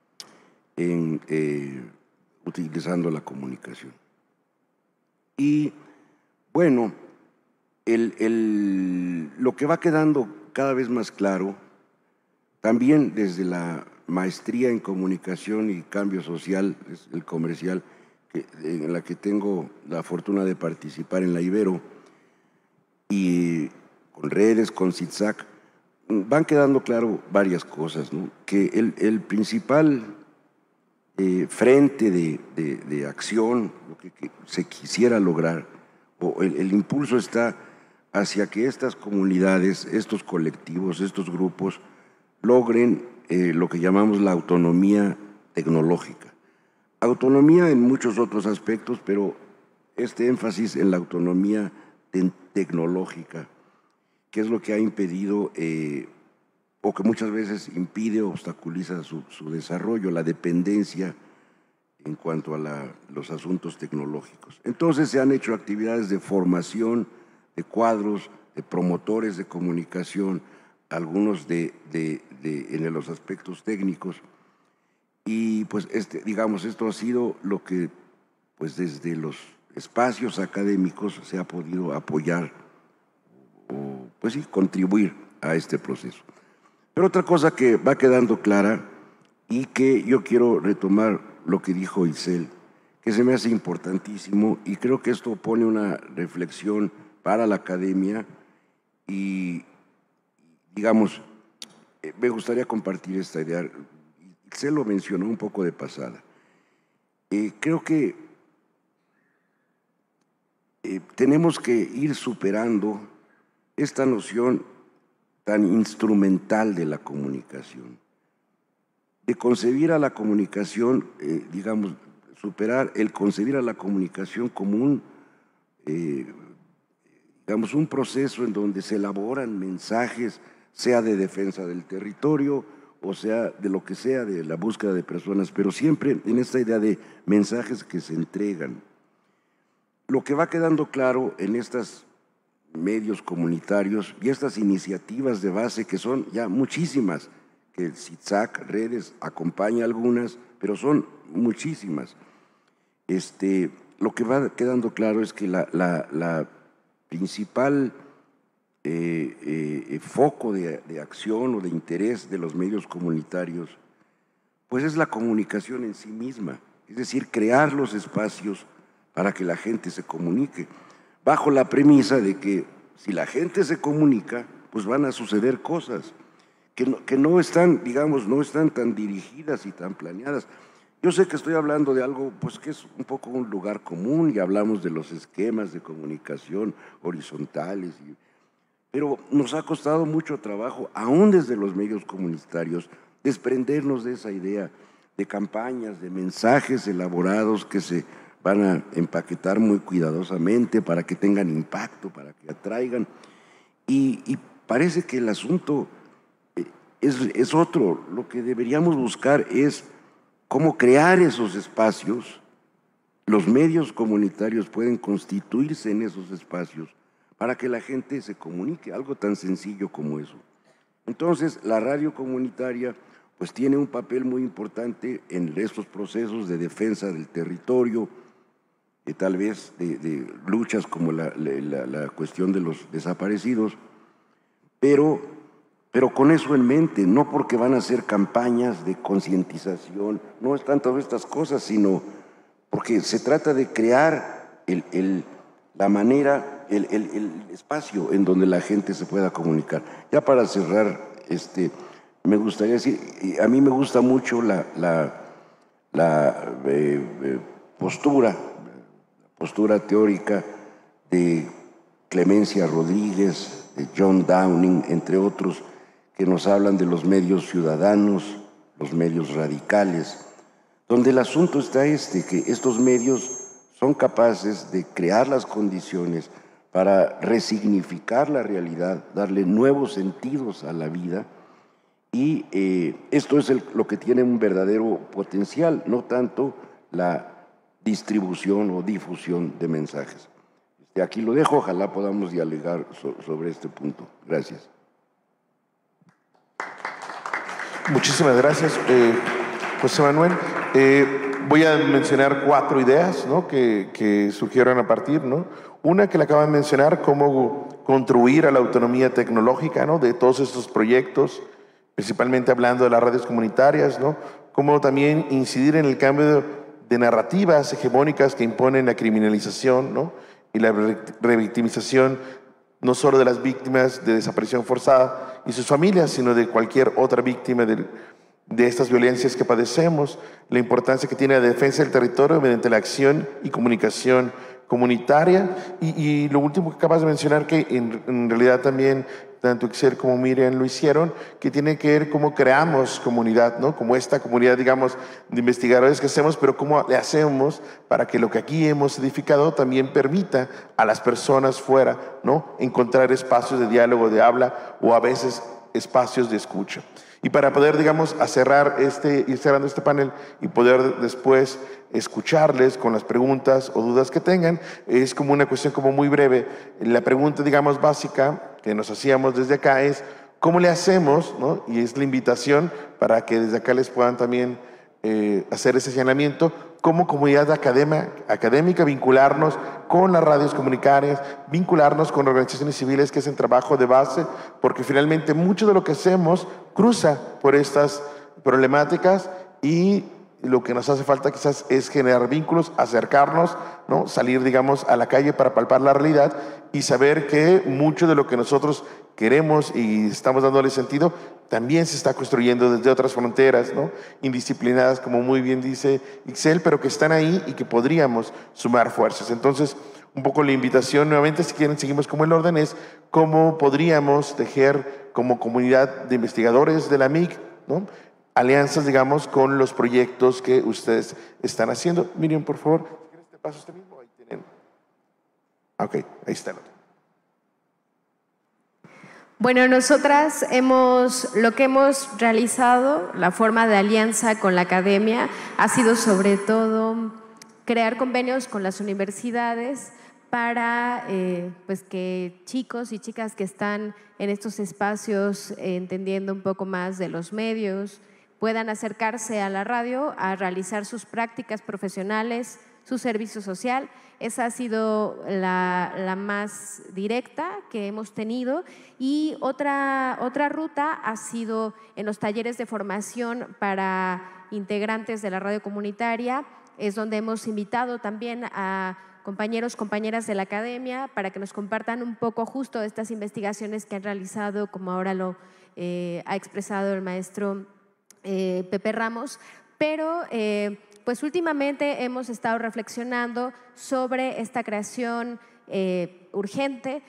en, eh, utilizando la comunicación. Y bueno, el, el, lo que va quedando cada vez más claro, también desde la maestría en comunicación y cambio social, es el comercial, que, en la que tengo la fortuna de participar en la Ibero, y con Redes, con CITSAC, van quedando claro varias cosas, ¿no? Que el, el principal eh, frente de, de, de acción, lo que, que se quisiera lograr, o el, el impulso está hacia que estas comunidades, estos colectivos, estos grupos, logren eh, lo que llamamos la autonomía tecnológica. Autonomía en muchos otros aspectos, pero este énfasis en la autonomía te tecnológica, que es lo que ha impedido eh, o que muchas veces impide o obstaculiza su, su desarrollo, la dependencia en cuanto a la, los asuntos tecnológicos. Entonces se han hecho actividades de formación de cuadros, de promotores de comunicación, algunos de, de, de, en los aspectos técnicos, y pues este, digamos, esto ha sido lo que pues desde los espacios académicos se ha podido apoyar pues sí, contribuir a este proceso. Pero otra cosa que va quedando clara y que yo quiero retomar lo que dijo Isel, que se me hace importantísimo, y creo que esto pone una reflexión para la academia y, digamos, me gustaría compartir esta idea. Isel lo mencionó un poco de pasada. Eh, creo que eh, tenemos que ir superando esta noción tan instrumental de la comunicación, de concebir a la comunicación, eh, digamos, superar el concebir a la comunicación como un, eh, digamos, un proceso en donde se elaboran mensajes, sea de defensa del territorio o sea de lo que sea, de la búsqueda de personas, pero siempre en esta idea de mensajes que se entregan. Lo que va quedando claro en estos medios comunitarios y estas iniciativas de base, que son ya muchísimas, que el CITSAC, redes, acompaña algunas, pero son muchísimas. Este, lo que va quedando claro es que la, la, la principal eh, eh, foco de, de acción o de interés de los medios comunitarios, pues es la comunicación en sí misma, es decir, crear los espacios para que la gente se comunique, bajo la premisa de que si la gente se comunica, pues van a suceder cosas que no, que no están, digamos, no están tan dirigidas y tan planeadas. Yo sé que estoy hablando de algo pues que es un poco un lugar común y hablamos de los esquemas de comunicación horizontales, y, pero nos ha costado mucho trabajo, aún desde los medios comunitarios, desprendernos de esa idea de campañas, de mensajes elaborados que se van a empaquetar muy cuidadosamente para que tengan impacto, para que atraigan. Y, y parece que el asunto es, es otro. Lo que deberíamos buscar es cómo crear esos espacios. Los medios comunitarios pueden constituirse en esos espacios para que la gente se comunique, algo tan sencillo como eso. Entonces, la radio comunitaria pues tiene un papel muy importante en estos procesos de defensa del territorio, de, tal vez de, de luchas como la, la, la cuestión de los desaparecidos, pero, pero con eso en mente, no porque van a hacer campañas de concientización, no es tanto estas cosas, sino porque se trata de crear el, el, la manera, el, el, el espacio en donde la gente se pueda comunicar. Ya para cerrar, este, me gustaría decir, a mí me gusta mucho la, la, la eh, eh, postura, postura teórica de Clemencia Rodríguez, de John Downing, entre otros, que nos hablan de los medios ciudadanos, los medios radicales, donde el asunto está este, que estos medios son capaces de crear las condiciones para resignificar la realidad, darle nuevos sentidos a la vida, y eh, esto es el, lo que tiene un verdadero potencial, no tanto la distribución o difusión de mensajes. Este, aquí lo dejo, ojalá podamos dialogar so, sobre este punto. Gracias. Muchísimas gracias, eh, José Manuel. Eh, voy a mencionar cuatro ideas, ¿no?, que, que surgieron a partir, ¿no? Una que le acaban de mencionar, cómo contribuir a la autonomía tecnológica, ¿no?, de todos estos proyectos, principalmente hablando de las radios comunitarias, ¿no? Cómo también incidir en el cambio de, de narrativas hegemónicas que imponen la criminalización, ¿no?, y la revictimización no solo de las víctimas de desaparición forzada y sus familias, sino de cualquier otra víctima de, de estas violencias que padecemos, la importancia que tiene la defensa del territorio mediante la acción y comunicación comunitaria, y, y lo último que acabas de mencionar, que en, en realidad también tanto Ixel como Miriam lo hicieron, que tiene que ver cómo creamos comunidad, ¿no? Como esta comunidad, digamos, de investigadores que hacemos, pero cómo le hacemos para que lo que aquí hemos edificado también permita a las personas fuera, ¿no?, encontrar espacios de diálogo, de habla, o a veces espacios de escucha. Y para poder, digamos, a cerrar este, ir cerrando este panel y poder después escucharles con las preguntas o dudas que tengan, es como una cuestión como muy breve. La pregunta, digamos, básica que nos hacíamos desde acá es, ¿cómo le hacemos?, ¿no? Y es la invitación para que desde acá les puedan también eh, hacer ese señalamiento. como comunidad académica, académica, vincularnos con las radios comunitarias, vincularnos con organizaciones civiles que hacen trabajo de base, porque finalmente mucho de lo que hacemos cruza por estas problemáticas y lo que nos hace falta quizás es generar vínculos, acercarnos, ¿no? Salir, digamos, a la calle para palpar la realidad y saber que mucho de lo que nosotros queremos y estamos dándole sentido también se está construyendo desde otras fronteras, ¿no? Indisciplinadas, como muy bien dice Ixel, pero que están ahí y que podríamos sumar fuerzas. Entonces, un poco la invitación nuevamente, si quieren, seguimos como el orden, es cómo podríamos tejer como comunidad de investigadores de la M I C, ¿no? Alianzas, digamos, con los proyectos que ustedes están haciendo. Miriam, por favor, si quieres te paso este mismo, ahí tienen. Ok, ahí está el otro. Bueno, nosotras hemos, lo que hemos realizado, la forma de alianza con la academia, ha sido sobre todo crear convenios con las universidades para eh, pues que chicos y chicas que están en estos espacios eh, entendiendo un poco más de los medios, puedan acercarse a la radio a realizar sus prácticas profesionales, su servicio social. Esa ha sido la, la más directa que hemos tenido. Y otra, otra ruta ha sido en los talleres de formación para integrantes de la radio comunitaria, es donde hemos invitado también a compañeros, compañeras de la academia para que nos compartan un poco justo estas investigaciones que han realizado, como ahora lo eh, ha expresado el maestro Eh, Pepe Ramos, pero eh, pues últimamente hemos estado reflexionando sobre esta creación eh, urgente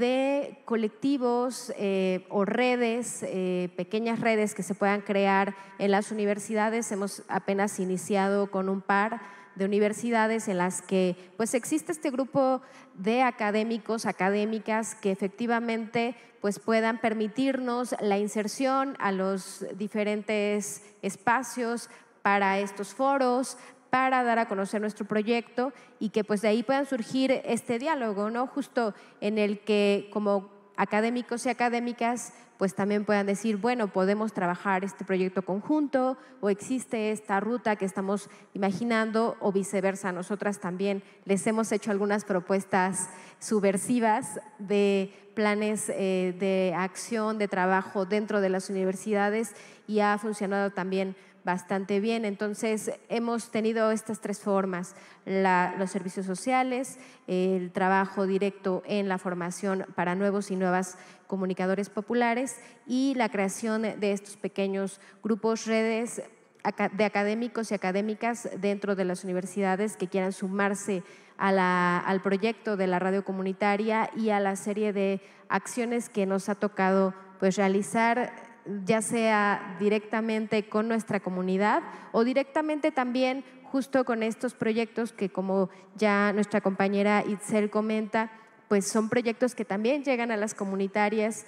de colectivos eh, o redes, eh, pequeñas redes que se puedan crear en las universidades. Hemos apenas iniciado con un par de universidades en las que pues existe este grupo de académicos, académicas que efectivamente pues puedan permitirnos la inserción a los diferentes espacios para estos foros, para dar a conocer nuestro proyecto y que pues de ahí puedan surgir este diálogo, ¿no? Justo en el que como académicos y académicas pues también puedan decir, bueno, podemos trabajar este proyecto conjunto o existe esta ruta que estamos imaginando o viceversa. Nosotras también les hemos hecho algunas propuestas subversivas de planes eh, de acción, de trabajo dentro de las universidades y ha funcionado también bastante bien. Entonces, hemos tenido estas tres formas, la, los servicios sociales, el trabajo directo en la formación para nuevos y nuevas comunicadores populares y la creación de estos pequeños grupos, redes de académicos y académicas dentro de las universidades que quieran sumarse a la, al proyecto de la radio comunitaria y a la serie de acciones que nos ha tocado pues, realizar, ya sea directamente con nuestra comunidad o directamente también justo con estos proyectos que, como ya nuestra compañera Itzel comenta, pues son proyectos que también llegan a las comunitarias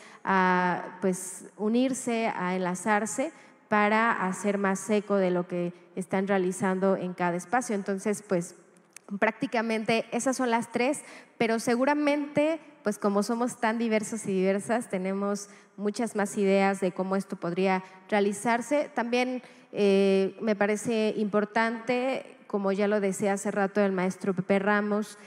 a pues, unirse, a enlazarse para hacer más eco de lo que están realizando en cada espacio. Entonces, pues prácticamente esas son las tres, pero seguramente, pues como somos tan diversos y diversas, tenemos muchas más ideas de cómo esto podría realizarse. También eh, me parece importante, como ya lo decía hace rato el maestro Pepe Ramos,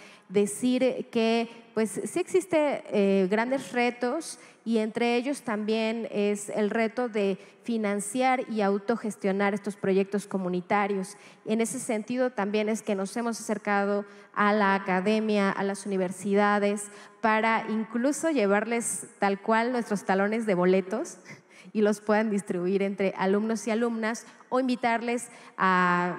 decir que pues sí existen eh, grandes retos y entre ellos también es el reto de financiar y autogestionar estos proyectos comunitarios. En ese sentido también es que nos hemos acercado a la academia, a las universidades, para incluso llevarles tal cual nuestros talones de boletos y los puedan distribuir entre alumnos y alumnas o invitarles a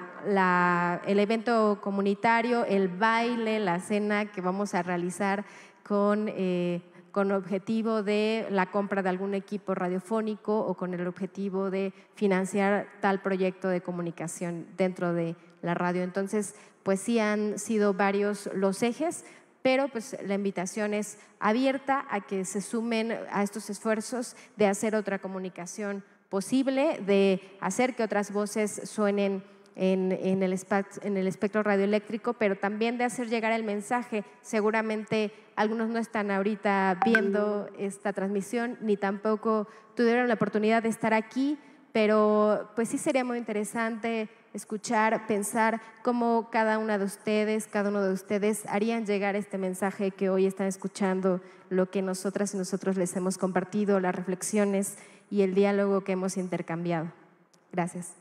la, el evento comunitario, el baile, la cena que vamos a realizar con, eh, con objetivo de la compra de algún equipo radiofónico o con el objetivo de financiar tal proyecto de comunicación dentro de la radio. Entonces, pues sí han sido varios los ejes, pero pues la invitación es abierta a que se sumen a estos esfuerzos de hacer otra comunicación posible, de hacer que otras voces suenen en, en, el, en el espectro radioeléctrico, pero también de hacer llegar el mensaje. Seguramente algunos no están ahorita viendo esta transmisión, ni tampoco tuvieron la oportunidad de estar aquí, pero pues sí sería muy interesante escuchar, pensar cómo cada una de ustedes, cada uno de ustedes harían llegar este mensaje que hoy están escuchando, lo que nosotras y nosotros les hemos compartido, las reflexiones y el diálogo que hemos intercambiado. Gracias.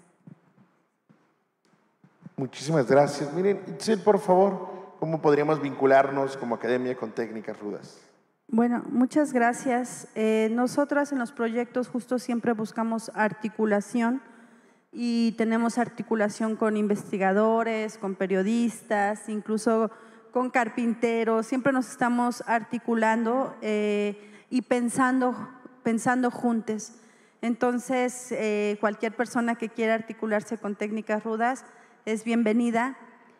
Muchísimas gracias. Miren, Itzel, por favor, ¿cómo podríamos vincularnos como academia con Técnicas Rudas? Bueno, muchas gracias. Eh, nosotras en los proyectos justo siempre buscamos articulación y tenemos articulación con investigadores, con periodistas, incluso con carpinteros. Siempre nos estamos articulando eh, y pensando, pensando juntos. Entonces, eh, cualquier persona que quiera articularse con Técnicas Rudas es bienvenida.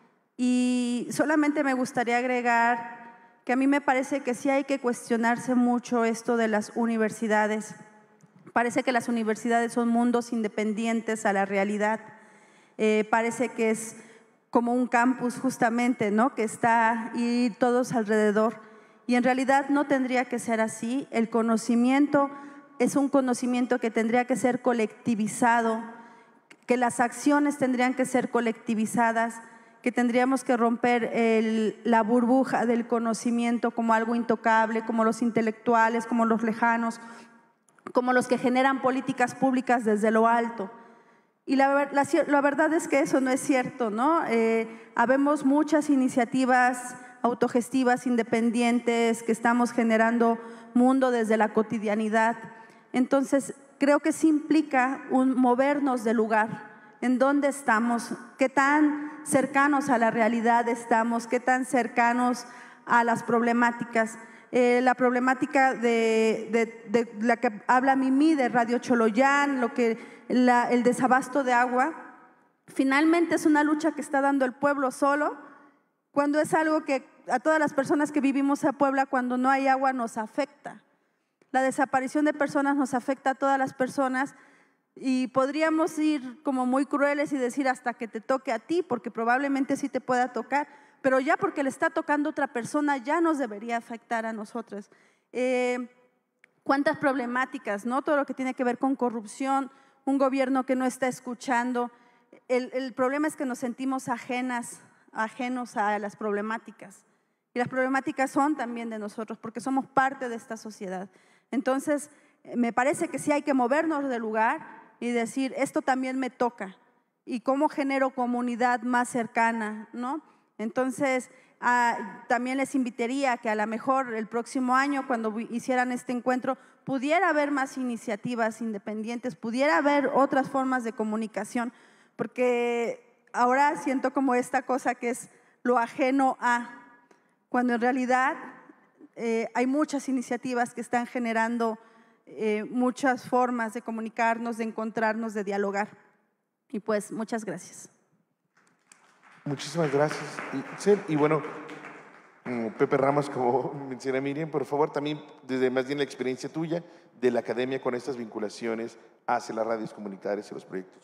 Y solamente me gustaría agregar que a mí me parece que sí hay que cuestionarse mucho esto de las universidades. Parece que las universidades son mundos independientes a la realidad. Eh, parece que es como un campus justamente, ¿no? Que está y todos alrededor. Y en realidad no tendría que ser así. El conocimiento es un conocimiento que tendría que ser colectivizado, que las acciones tendrían que ser colectivizadas, que tendríamos que romper el, la burbuja del conocimiento como algo intocable, como los intelectuales, como los lejanos, como los que generan políticas públicas desde lo alto. Y la, la, la verdad es que eso no es cierto, ¿no? Eh, habemos muchas iniciativas autogestivas, independientes, que estamos generando mundo desde la cotidianidad. Entonces, creo que sí implica un movernos de lugar. ¿En dónde estamos? ¿Qué tan cercanos a la realidad estamos? ¿Qué tan cercanos a las problemáticas? Eh, la problemática de, de, de la que habla Mimi, de Radio Choloyán, lo que, la, el desabasto de agua, finalmente es una lucha que está dando el pueblo solo, cuando es algo que a todas las personas que vivimos en Puebla, cuando no hay agua, nos afecta. La desaparición de personas nos afecta a todas las personas. Y podríamos ir como muy crueles y decir hasta que te toque a ti, porque probablemente sí te pueda tocar, pero ya porque le está tocando a otra persona ya nos debería afectar a nosotros. Eh, ¿Cuántas problemáticas, no? Todo lo que tiene que ver con corrupción, un gobierno que no está escuchando. El, el problema es que nos sentimos ajenas, ajenos a las problemáticas. Y las problemáticas son también de nosotros, porque somos parte de esta sociedad. Entonces, me parece que sí hay que movernos del lugar y decir, esto también me toca, y cómo genero comunidad más cercana, ¿no? Entonces, ah, también les invitaría que a lo mejor el próximo año, cuando hicieran este encuentro, pudiera haber más iniciativas independientes, pudiera haber otras formas de comunicación, porque ahora siento como esta cosa que es lo ajeno a, cuando en realidad eh, hay muchas iniciativas que están generando Eh, muchas formas de comunicarnos, de encontrarnos, de dialogar. Y pues, muchas gracias. Muchísimas gracias. Y, y bueno, Pepe Ramos, como menciona Miriam, por favor, también desde más bien la experiencia tuya de la academia con estas vinculaciones hacia las radios comunitarias y los proyectos.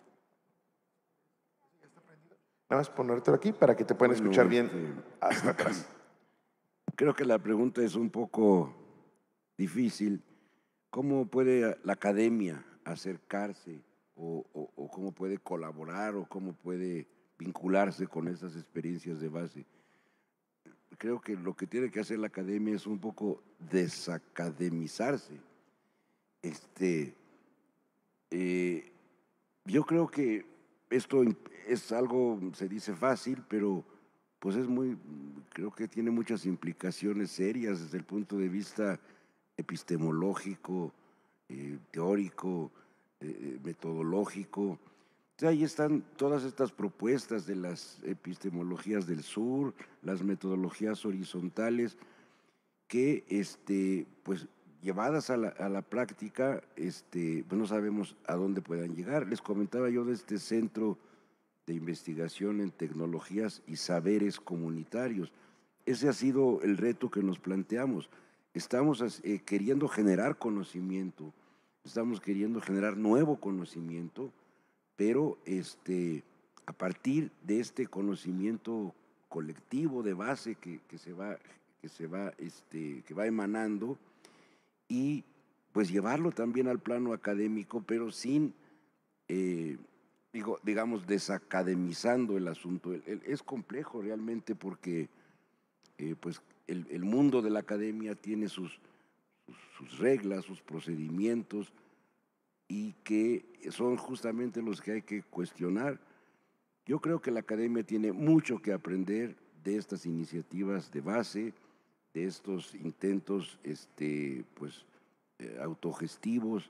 Nada más ponértelo aquí para que te puedan bueno, escuchar bien este, hasta atrás. Creo que la pregunta es un poco difícil. ¿Cómo puede la academia acercarse o, o, o cómo puede colaborar o cómo puede vincularse con esas experiencias de base? Creo que lo que tiene que hacer la academia es un poco desacademizarse. Este, eh, yo creo que esto es algo, se dice fácil, pero pues es muy, creo que tiene muchas implicaciones serias desde el punto de vista epistemológico, eh, teórico, eh, metodológico. O sea, ahí están todas estas propuestas de las epistemologías del sur, las metodologías horizontales, que este, pues, llevadas a la, a la práctica, este, pues no sabemos a dónde puedan llegar. Les comentaba yo de este centro de investigación en tecnologías y saberes comunitarios. Ese ha sido el reto que nos planteamos. Estamos eh, queriendo generar conocimiento, estamos queriendo generar nuevo conocimiento, pero este, a partir de este conocimiento colectivo de base que, que se va, que se va, este, que va emanando, y pues llevarlo también al plano académico, pero sin, eh, digo, digamos, desacademizando el asunto. El, el, es complejo realmente porque eh, pues el, el mundo de la academia tiene sus, sus, sus reglas, sus procedimientos, y que son justamente los que hay que cuestionar. Yo creo que la academia tiene mucho que aprender de estas iniciativas de base, de estos intentos este, pues, eh, autogestivos.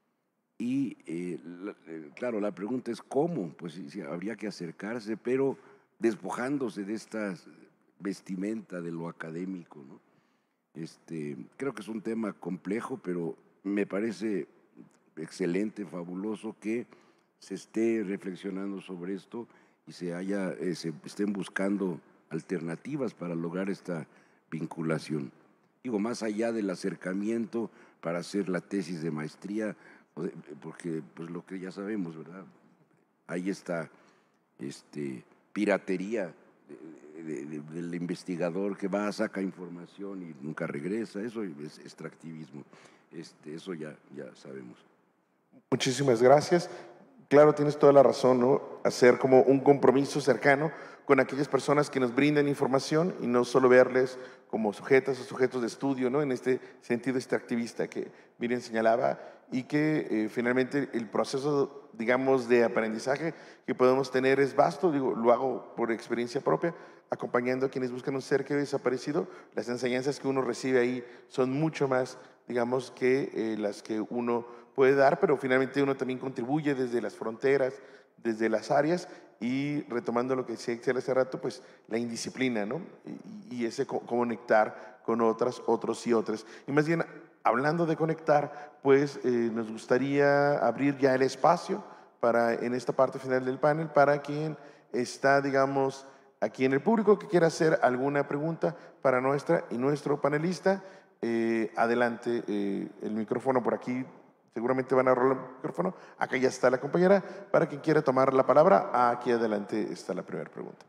Y eh, la, eh, claro, la pregunta es cómo, pues sí, sí, habría que acercarse, pero despojándose de esta vestimenta de lo académico, ¿no? Este, creo que es un tema complejo, pero me parece excelente, fabuloso que se esté reflexionando sobre esto y se, haya, eh, se estén buscando alternativas para lograr esta vinculación. Digo, más allá del acercamiento para hacer la tesis de maestría, porque pues lo que ya sabemos, ¿verdad? Hay esta este, piratería de, de, de, del investigador que va, saca información y nunca regresa. Eso es extractivismo. Este, eso ya, ya sabemos. Muchísimas gracias. Claro, tienes toda la razón, ¿no? Hacer como un compromiso cercano con aquellas personas que nos brindan información y no solo verles como sujetas o sujetos de estudio, ¿no? En este sentido extractivista que Miriam señalaba, y que eh, finalmente el proceso, digamos, de aprendizaje que podemos tener es vasto. Digo, lo hago por experiencia propia, acompañando a quienes buscan un ser que ha desaparecido. Las enseñanzas que uno recibe ahí son mucho más, digamos, que eh, las que uno puede dar, pero finalmente uno también contribuye desde las fronteras, desde las áreas, y retomando lo que decía Excel hace rato, pues la indisciplina, ¿no? Y, y ese co conectar con otras, otros y otras. Y más bien, hablando de conectar, pues eh, nos gustaría abrir ya el espacio para, en esta parte final del panel, para quien está, digamos, aquí en el público que quiera hacer alguna pregunta para nuestra y nuestro panelista. Eh, adelante, eh, el micrófono por aquí. Seguramente van a rolar el micrófono. Acá ya está la compañera. Para quien quiera tomar la palabra, aquí adelante está la primera pregunta.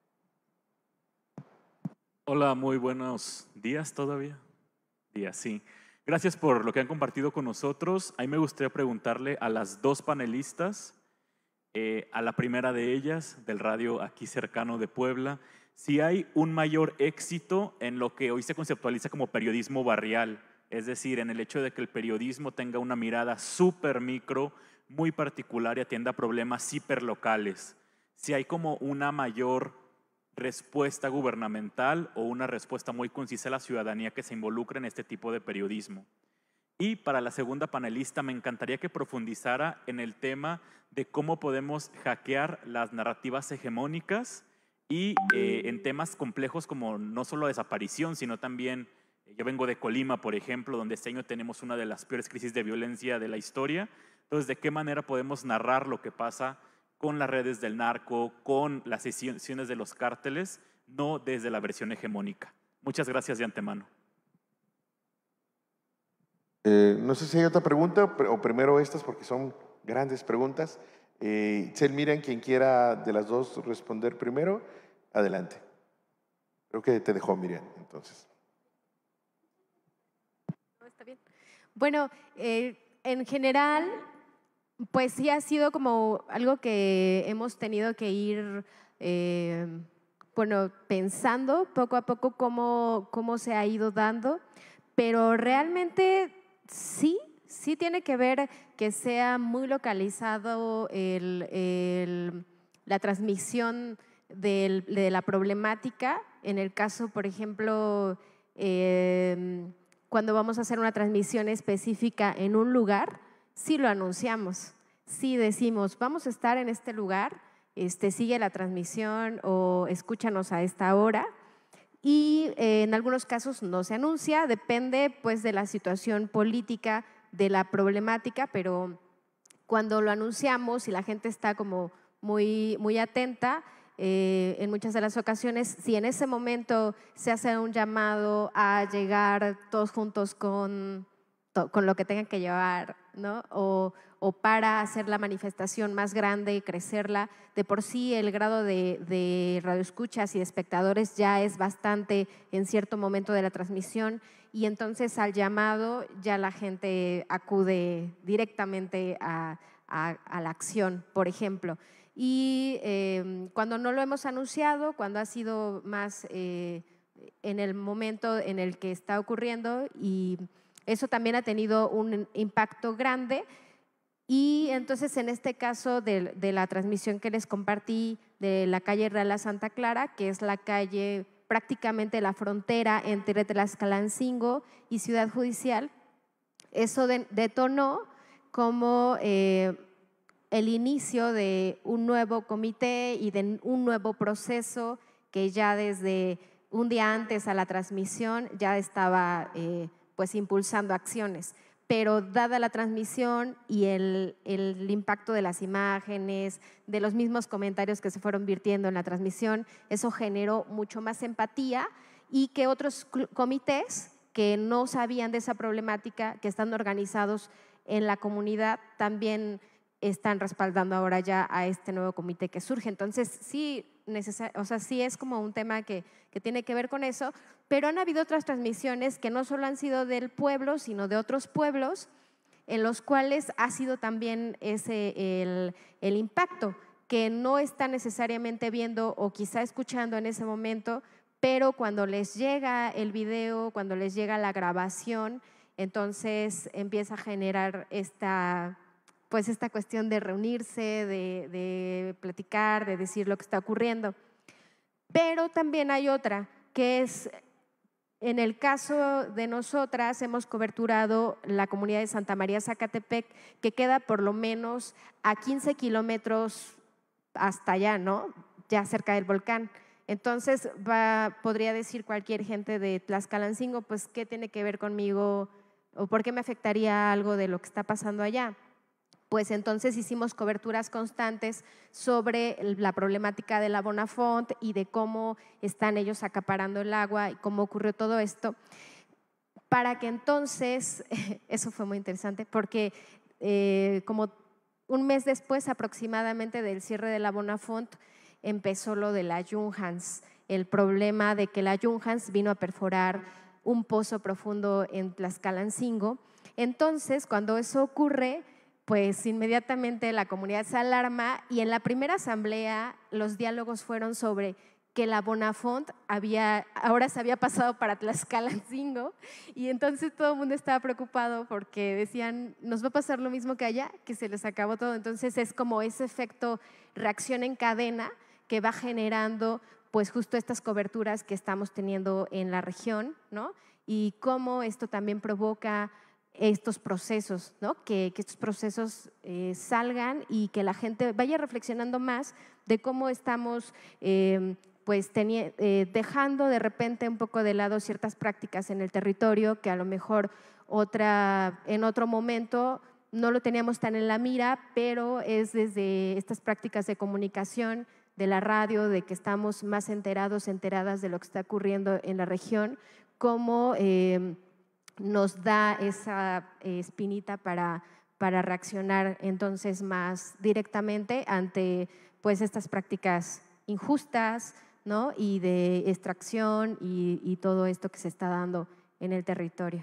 Hola, muy buenos días todavía. Días, sí. Gracias por lo que han compartido con nosotros. A mí me gustaría preguntarle a las dos panelistas, eh, a la primera de ellas, del radio aquí cercano de Puebla, si hay un mayor éxito en lo que hoy se conceptualiza como periodismo barrial. Es decir, en el hecho de que el periodismo tenga una mirada súper micro, muy particular y atienda problemas hiperlocales. Si hay como una mayor respuesta gubernamental o una respuesta muy concisa a la ciudadanía que se involucre en este tipo de periodismo. Y para la segunda panelista, me encantaría que profundizara en el tema de cómo podemos hackear las narrativas hegemónicas y eh, en temas complejos como no solo desaparición, sino también... Yo vengo de Colima, por ejemplo, donde este año tenemos una de las peores crisis de violencia de la historia. Entonces, ¿de qué manera podemos narrar lo que pasa con las redes del narco, con las sesiones de los cárteles, no desde la versión hegemónica? Muchas gracias de antemano. Eh, no sé si hay otra pregunta, o primero estas, porque son grandes preguntas. Eh, Itzel, Miriam, quien quiera de las dos responder primero, adelante. Creo que te dejó Miriam, entonces. Está bien. Bueno, eh, en general, pues sí ha sido como algo que hemos tenido que ir, eh, bueno, pensando poco a poco cómo, cómo se ha ido dando, pero realmente sí, sí tiene que ver que sea muy localizado el, el, la transmisión del, de la problemática. En el caso, por ejemplo, eh, cuando vamos a hacer una transmisión específica en un lugar, sí lo anunciamos, sí decimos, vamos a estar en este lugar, este, sigue la transmisión o escúchanos a esta hora. Y eh, en algunos casos no se anuncia, depende pues de la situación política, de la problemática, pero cuando lo anunciamos y la gente está como muy, muy atenta, Eh, en muchas de las ocasiones, si en ese momento se hace un llamado a llegar todos juntos con, con lo que tengan que llevar, ¿no? O, o para hacer la manifestación más grande y crecerla, de por sí el grado de, de radioescuchas y de espectadores ya es bastante en cierto momento de la transmisión, y entonces al llamado ya la gente acude directamente a, a, a la acción, por ejemplo. Y eh, cuando no lo hemos anunciado, cuando ha sido más eh, en el momento en el que está ocurriendo, y eso también ha tenido un impacto grande. Y entonces en este caso de, de la transmisión que les compartí de la calle Real a Santa Clara, que es la calle prácticamente la frontera entre Tlaxcalancingo y Ciudad Judicial, eso de, detonó como eh, el inicio de un nuevo comité y de un nuevo proceso que ya desde un día antes a la transmisión ya estaba eh, pues impulsando acciones. Pero dada la transmisión y el, el impacto de las imágenes, de los mismos comentarios que se fueron virtiendo en la transmisión, eso generó mucho más empatía y que otros comités que no sabían de esa problemática, que están organizados en la comunidad, también están respaldando ahora ya a este nuevo comité que surge. Entonces, sí, o sea, sí es como un tema que, que tiene que ver con eso, pero han habido otras transmisiones que no solo han sido del pueblo, sino de otros pueblos, en los cuales ha sido también ese el, el impacto, que no están necesariamente viendo o quizá escuchando en ese momento, pero cuando les llega el video, cuando les llega la grabación, entonces empieza a generar esta, pues esta cuestión de reunirse, de, de platicar, de decir lo que está ocurriendo. Pero también hay otra, que es, en el caso de nosotras, hemos coberturado la comunidad de Santa María Zacatepec, que queda por lo menos a quince kilómetros hasta allá, ¿no? Ya cerca del volcán. Entonces, va, podría decir cualquier gente de Tlaxcalancingo, pues, ¿qué tiene que ver conmigo? ¿O por qué me afectaría algo de lo que está pasando allá? Pues entonces hicimos coberturas constantes sobre la problemática de la Bonafont y de cómo están ellos acaparando el agua y cómo ocurrió todo esto, para que entonces, eso fue muy interesante, porque eh, como un mes después aproximadamente del cierre de la Bonafont, empezó lo de la Junghans, el problema de que la Junghans vino a perforar un pozo profundo en Tlaxcalancingo. Entonces, cuando eso ocurre, pues inmediatamente la comunidad se alarma y en la primera asamblea los diálogos fueron sobre que la Bonafont había, ahora se había pasado para Tlaxcalancingo y entonces todo el mundo estaba preocupado porque decían, nos va a pasar lo mismo que allá, que se les acabó todo. Entonces es como ese efecto reacción en cadena que va generando pues justo estas coberturas que estamos teniendo en la región, ¿no? Y cómo esto también provoca estos procesos, ¿no? que, que estos procesos eh, salgan y que la gente vaya reflexionando más de cómo estamos eh, pues eh, dejando de repente un poco de lado ciertas prácticas en el territorio que a lo mejor otra, en otro momento no lo teníamos tan en la mira, pero es desde estas prácticas de comunicación, de la radio, de que estamos más enterados, enteradas de lo que está ocurriendo en la región, cómo eh, nos da esa espinita para, para reaccionar entonces más directamente ante pues estas prácticas injustas, ¿no? Y de extracción y, y todo esto que se está dando en el territorio.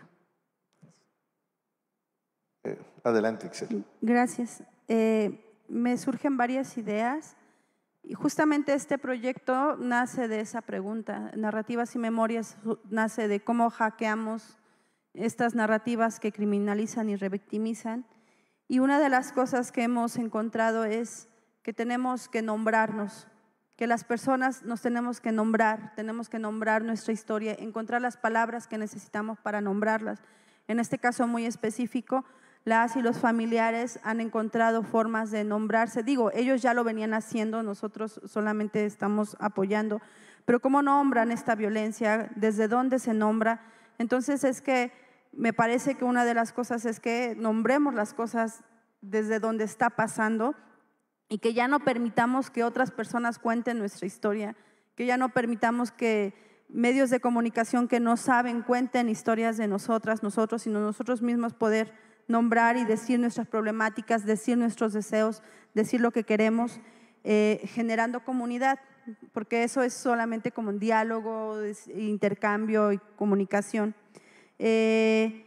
Eh, adelante, Excel. Gracias. Eh, me surgen varias ideas y justamente este proyecto nace de esa pregunta. Narrativas y Memorias nace de cómo hackeamos estas narrativas que criminalizan y revictimizan. Y una de las cosas que hemos encontrado es que tenemos que nombrarnos, que las personas nos tenemos que nombrar, tenemos que nombrar nuestra historia, encontrar las palabras que necesitamos para nombrarlas. En este caso muy específico, las y los familiares han encontrado formas de nombrarse. Digo, ellos ya lo venían haciendo, nosotros solamente estamos apoyando, pero ¿cómo nombran esta violencia? ¿Desde dónde se nombra? Entonces es que me parece que una de las cosas es que nombremos las cosas desde donde está pasando y que ya no permitamos que otras personas cuenten nuestra historia, que ya no permitamos que medios de comunicación que no saben cuenten historias de nosotras, nosotros, sino nosotros mismos poder nombrar y decir nuestras problemáticas, decir nuestros deseos, decir lo que queremos, eh, generando comunidad, porque eso es solamente como un diálogo, intercambio y comunicación. Eh,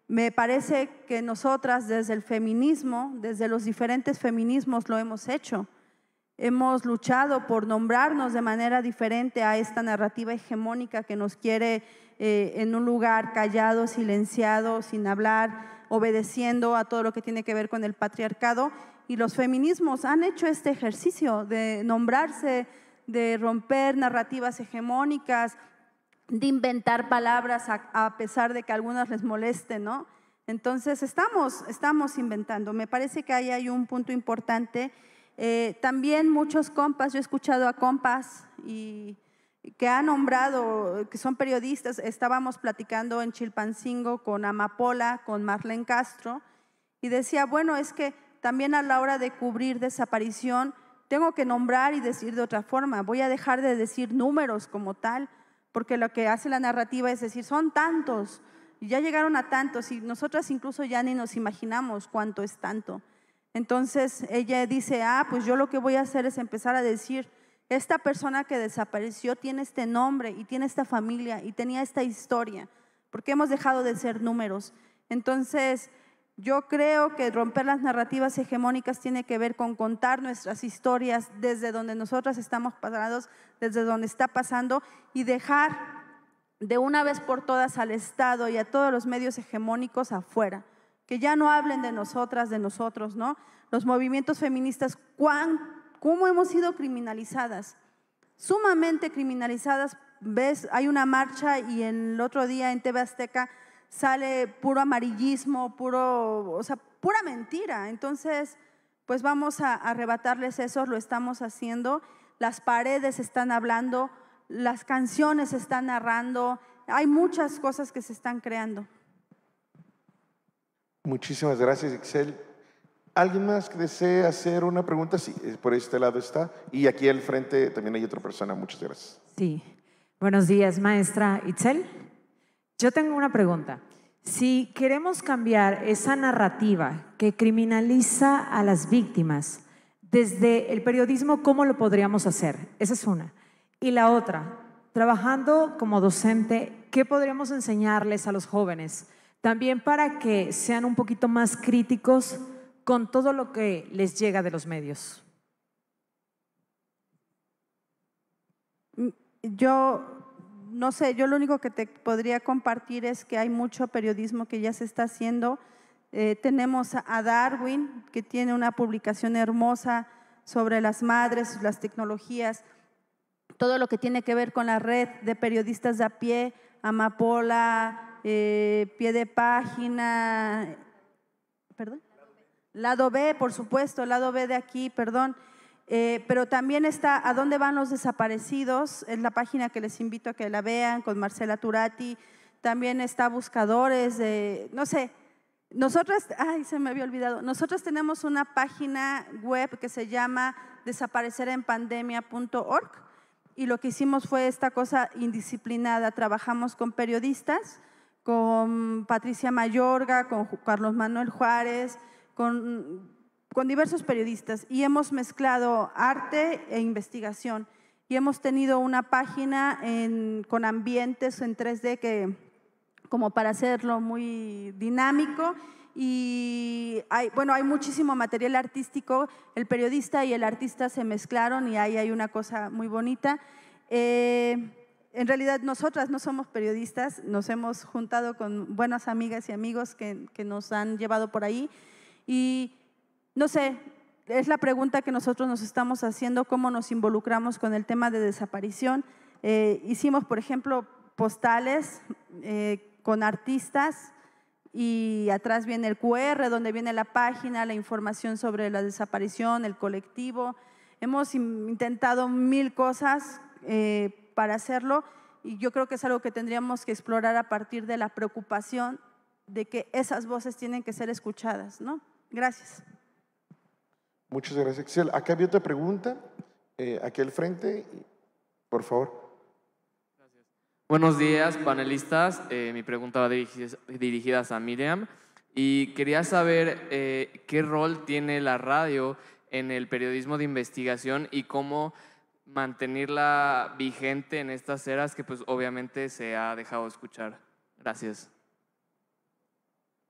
Me parece que nosotras desde el feminismo, desde los diferentes feminismos lo hemos hecho. Hemos luchado por nombrarnos de manera diferente a esta narrativa hegemónica que nos quiere eh, en un lugar callado, silenciado, sin hablar, obedeciendo a todo lo que tiene que ver con el patriarcado. Y los feminismos han hecho este ejercicio de nombrarse, de romper narrativas hegemónicas, de inventar palabras a, a pesar de que a algunas les moleste, ¿no? Entonces estamos, estamos inventando. Me parece que ahí hay un punto importante. Eh, también muchos compas, yo he escuchado a compas y, que han nombrado, que son periodistas. Estábamos platicando en Chilpancingo con Amapola, con Marlene Castro, y decía, bueno, es que también a la hora de cubrir desaparición tengo que nombrar y decir de otra forma. Voy a dejar de decir números como tal, porque lo que hace la narrativa es decir, son tantos, y ya llegaron a tantos, y nosotras incluso ya ni nos imaginamos cuánto es tanto. Entonces ella dice, ah, pues yo lo que voy a hacer es empezar a decir, esta persona que desapareció tiene este nombre, y tiene esta familia, y tenía esta historia, porque hemos dejado de ser números. Entonces yo creo que romper las narrativas hegemónicas tiene que ver con contar nuestras historias desde donde nosotras estamos parados, desde donde está pasando, y dejar de una vez por todas al Estado y a todos los medios hegemónicos afuera, que ya no hablen de nosotras, de nosotros, ¿no? Los movimientos feministas, ¿cuán, ¿cómo hemos sido criminalizadas? Sumamente criminalizadas. Ves, hay una marcha y el otro día en T V Azteca sale puro amarillismo, puro, o sea, pura mentira. Entonces, pues vamos a arrebatarles eso, lo estamos haciendo. Las paredes están hablando, las canciones están narrando, hay muchas cosas que se están creando. Muchísimas gracias, Ixel. ¿Alguien más que desee hacer una pregunta? Sí, por este lado está. Y aquí al frente también hay otra persona. Muchas gracias. Sí. Buenos días, maestra Ixel. Yo tengo una pregunta. Si queremos cambiar esa narrativa que criminaliza a las víctimas desde el periodismo, ¿cómo lo podríamos hacer? Esa es una. Y la otra, trabajando como docente, ¿qué podríamos enseñarles a los jóvenes? También para que sean un poquito más críticos con todo lo que les llega de los medios. Yo no sé, yo lo único que te podría compartir es que hay mucho periodismo que ya se está haciendo. Eh, tenemos a Darwin, que tiene una publicación hermosa sobre las madres, las tecnologías, todo lo que tiene que ver con la red de periodistas de a pie, Amapola, eh, Pie de Página, ¿perdón? Lado B, por supuesto, Lado B de aquí, perdón. Eh, pero también está ¿A dónde van los desaparecidos? Es la página que les invito a que la vean, con Marcela Turati. También está Buscadores, de, no sé, nosotras, ay, se me había olvidado, nosotros tenemos una página web que se llama desaparecer en pandemia punto org, y lo que hicimos fue esta cosa indisciplinada. Trabajamos con periodistas, con Patricia Mayorga, con Carlos Manuel Juárez, con... con diversos periodistas, y hemos mezclado arte e investigación, y hemos tenido una página en, con ambientes en tres D que, como para hacerlo muy dinámico, y hay, bueno, hay muchísimo material artístico. El periodista y el artista se mezclaron y ahí hay una cosa muy bonita. Eh, en realidad nosotras no somos periodistas, nos hemos juntado con buenas amigas y amigos que, que nos han llevado por ahí, y no sé, es la pregunta que nosotros nos estamos haciendo, cómo nos involucramos con el tema de desaparición. Eh, hicimos, por ejemplo, postales eh, con artistas, y atrás viene el cu erre donde viene la página, la información sobre la desaparición, el colectivo. Hemos intentado mil cosas eh, para hacerlo, y yo creo que es algo que tendríamos que explorar a partir de la preocupación de que esas voces tienen que ser escuchadas, ¿no? Gracias. Muchas gracias, Ixel. Acá había otra pregunta, eh, aquí al frente, por favor. Gracias. Buenos días, panelistas. Eh, mi pregunta va dirigida, dirigida a Miriam, y quería saber eh, qué rol tiene la radio en el periodismo de investigación y cómo mantenerla vigente en estas eras que pues obviamente se ha dejado de escuchar. Gracias.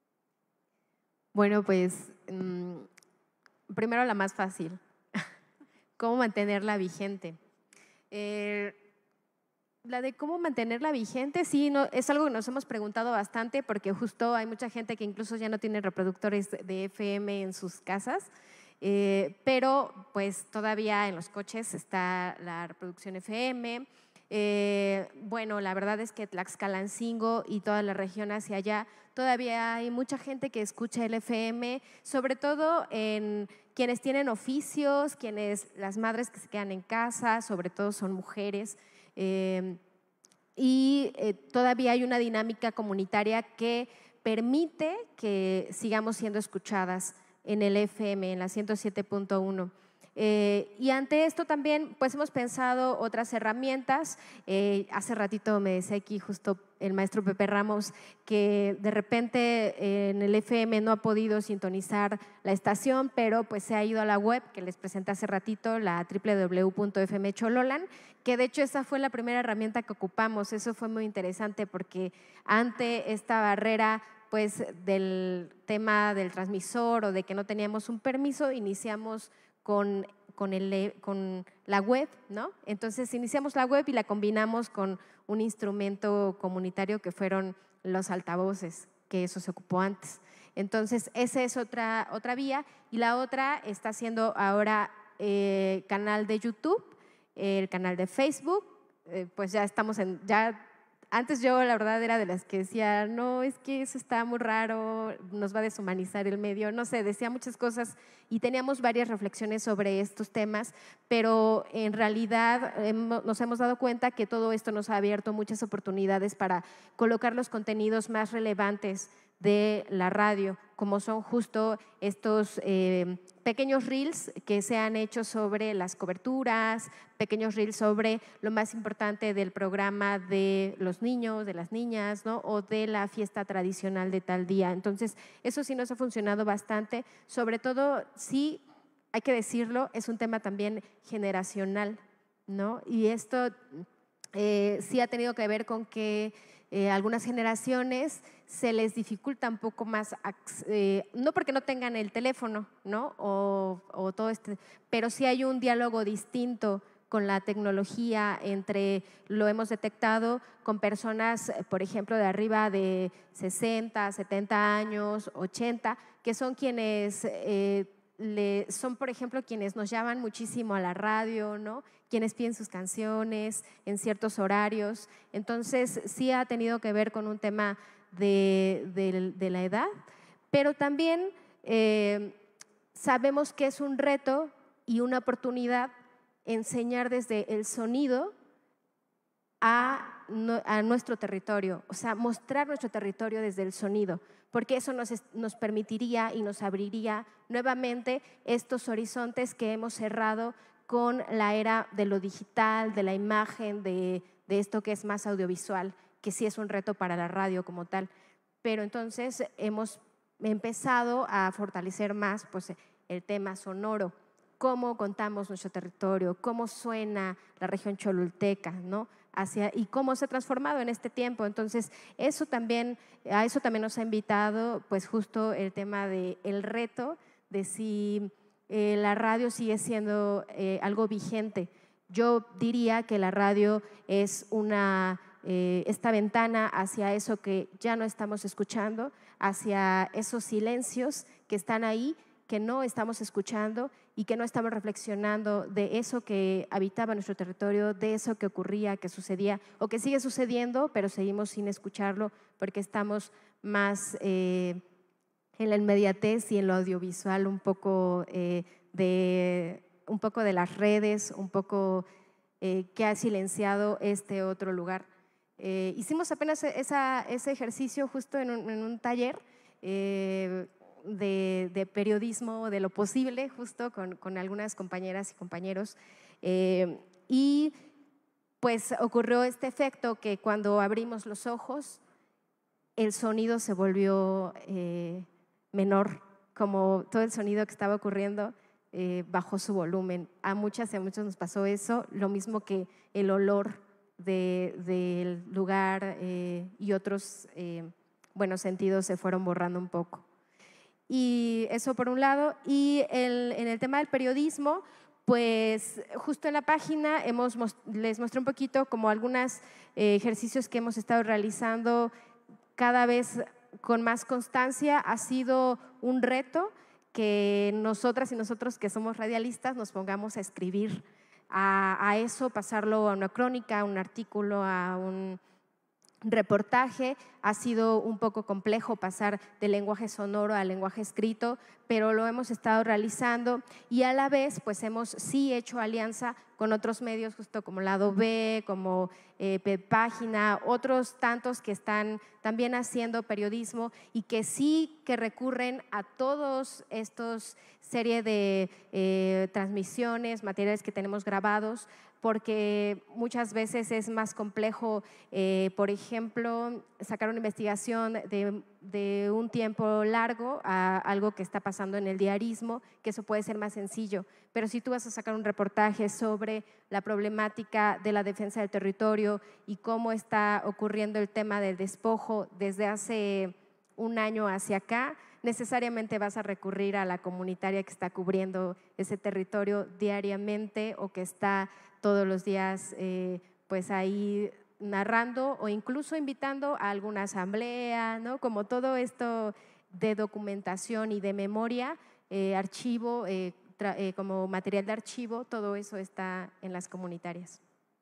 Bueno, pues mmm, primero la más fácil. ¿Cómo mantenerla vigente? Eh, la de cómo mantenerla vigente, sí, no, es algo que nos hemos preguntado bastante porque justo hay mucha gente que incluso ya no tiene reproductores de F M en sus casas, eh, pero pues todavía en los coches está la reproducción F M. Eh, bueno, la verdad es que Tlaxcalancingo y toda la región hacia allá todavía hay mucha gente que escucha el F M, sobre todo en quienes tienen oficios, quienes, las madres que se quedan en casa, sobre todo son mujeres. Eh, y eh, todavía hay una dinámica comunitaria que permite que sigamos siendo escuchadas en el F M, en la ciento siete punto uno. Eh, y ante esto también pues hemos pensado otras herramientas. Eh, hace ratito me decía aquí justo el maestro Pepe Ramos que de repente eh, en el F M no ha podido sintonizar la estación, pero pues se ha ido a la web que les presenté hace ratito, la doble u doble u doble u punto f m chololan, que de hecho esa fue la primera herramienta que ocupamos. Eso fue muy interesante porque ante esta barrera pues del tema del transmisor o de que no teníamos un permiso, iniciamos Con, con, el, con la web, ¿no? Entonces iniciamos la web y la combinamos con un instrumento comunitario que fueron los altavoces, que eso se ocupó antes. Entonces esa es otra, otra vía, y la otra está siendo ahora eh, canal de YouTube, el canal de Facebook, eh, pues ya estamos en… ya Antes yo la verdad era de las que decía, no, es que eso está muy raro, nos va a deshumanizar el medio, no sé, decía muchas cosas y teníamos varias reflexiones sobre estos temas, pero en realidad hemos, nos hemos dado cuenta que todo esto nos ha abierto muchas oportunidades para colocar los contenidos más relevantes de la radio, como son justo estos eh, pequeños reels que se han hecho sobre las coberturas, pequeños reels sobre lo más importante del programa de los niños, de las niñas, ¿no? O de la fiesta tradicional de tal día. Entonces, eso sí nos ha funcionado bastante, sobre todo, sí, hay que decirlo, es un tema también generacional, ¿no? Y esto eh, sí ha tenido que ver con que Eh, algunas generaciones se les dificulta un poco más, eh, no porque no tengan el teléfono, ¿no? O, o todo este, pero sí hay un diálogo distinto con la tecnología entre, lo hemos detectado con personas, por ejemplo, de arriba de sesenta, setenta años, ochenta, que son quienes… Eh, Le, son, por ejemplo, quienes nos llaman muchísimo a la radio, ¿no? Quienes piden sus canciones en ciertos horarios. Entonces, sí ha tenido que ver con un tema de, de, de la edad, pero también eh, sabemos que es un reto y una oportunidad enseñar desde el sonido a, a nuestro territorio, o sea, mostrar nuestro territorio desde el sonido, porque eso nos, nos permitiría y nos abriría nuevamente estos horizontes que hemos cerrado con la era de lo digital, de la imagen, de, de esto que es más audiovisual, que sí es un reto para la radio como tal. Pero entonces hemos empezado a fortalecer más pues, el tema sonoro, cómo contamos nuestro territorio, cómo suena la región cholulteca, ¿no? Hacia, y cómo se ha transformado en este tiempo. Entonces, eso también, a eso también nos ha invitado, pues justo el tema del reto de si eh, la radio sigue siendo eh, algo vigente. Yo diría que la radio es una, eh, esta ventana hacia eso que ya no estamos escuchando, hacia esos silencios que están ahí, que no estamos escuchando y que no estamos reflexionando de eso que habitaba nuestro territorio, de eso que ocurría, que sucedía o que sigue sucediendo, pero seguimos sin escucharlo porque estamos más eh, en la inmediatez y en lo audiovisual, un poco, eh, de, un poco de las redes, un poco eh, que ha silenciado este otro lugar. Eh, hicimos apenas esa, ese ejercicio justo en un, en un taller eh, De, de periodismo de lo posible, justo con, con algunas compañeras y compañeros. Eh, y pues ocurrió este efecto que cuando abrimos los ojos, el sonido se volvió eh, menor, como todo el sonido que estaba ocurriendo eh, bajó su volumen. A muchas y a muchos nos pasó eso, lo mismo que el olor de, del lugar eh, y otros eh, buenos sentidos se fueron borrando un poco. Y eso por un lado. Y el, en el tema del periodismo, pues justo en la página hemos, les mostré un poquito como algunos eh, ejercicios que hemos estado realizando cada vez con más constancia. Ha sido un reto que nosotras y nosotros que somos radialistas nos pongamos a escribir a, a eso, pasarlo a una crónica, a un artículo, a un reportaje. Ha sido un poco complejo pasar del lenguaje sonoro al lenguaje escrito, pero lo hemos estado realizando y a la vez pues hemos sí hecho alianza con otros medios justo como Lado B, como eh, Página, otros tantos que están también haciendo periodismo y que sí que recurren a todos estos serie de eh, transmisiones, materiales que tenemos grabados, porque muchas veces es más complejo, eh, por ejemplo, sacar una investigación de, de un tiempo largo a algo que está pasando en el diarismo, que eso puede ser más sencillo. Pero si tú vas a sacar un reportaje sobre la problemática de la defensa del territorio y cómo está ocurriendo el tema del despojo desde hace un año hacia acá, necesariamente vas a recurrir a la comunitaria que está cubriendo ese territorio diariamente o que está todos los días eh, pues ahí narrando o incluso invitando a alguna asamblea, ¿no? Como todo esto de documentación y de memoria, eh, archivo, eh, eh, como material de archivo, todo eso está en las comunitarias.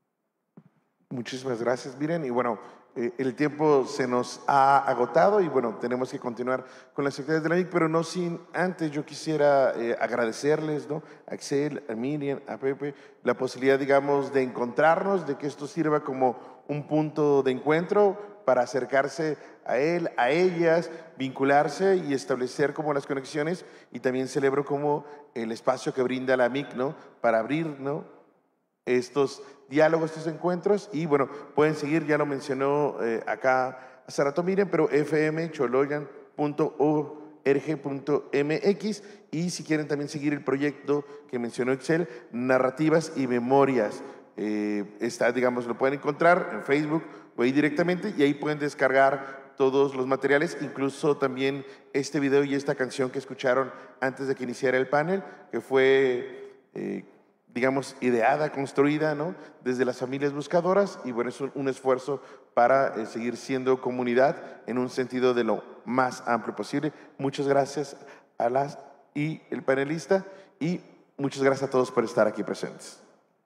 Muchísimas gracias, Miren. Y bueno, eh, el tiempo se nos ha agotado y bueno, tenemos que continuar con las actividades de la M I C, pero no sin antes yo quisiera eh, agradecerles, ¿no? A Excel, a Miriam, a Pepe, la posibilidad, digamos, de encontrarnos, de que esto sirva como un punto de encuentro para acercarse a él, a ellas, vincularse y establecer como las conexiones, y también celebro como el espacio que brinda la M I C, ¿no? Para abrir, ¿no? Estos diálogos, estos encuentros, y bueno, pueden seguir, ya lo mencionó eh, acá hace rato Miren, pero f m choloyan punto org punto m x, y si quieren también seguir el proyecto que mencionó Excel, Narrativas y Memorias, eh, está, digamos, lo pueden encontrar en Facebook o ahí directamente, y ahí pueden descargar todos los materiales, incluso también este video y esta canción que escucharon antes de que iniciara el panel, que fue eh, digamos, ideada, construida, ¿no? Desde las familias buscadoras, y bueno, es un esfuerzo para eh, seguir siendo comunidad en un sentido de lo más amplio posible. Muchas gracias a las y el panelista, y muchas gracias a todos por estar aquí presentes.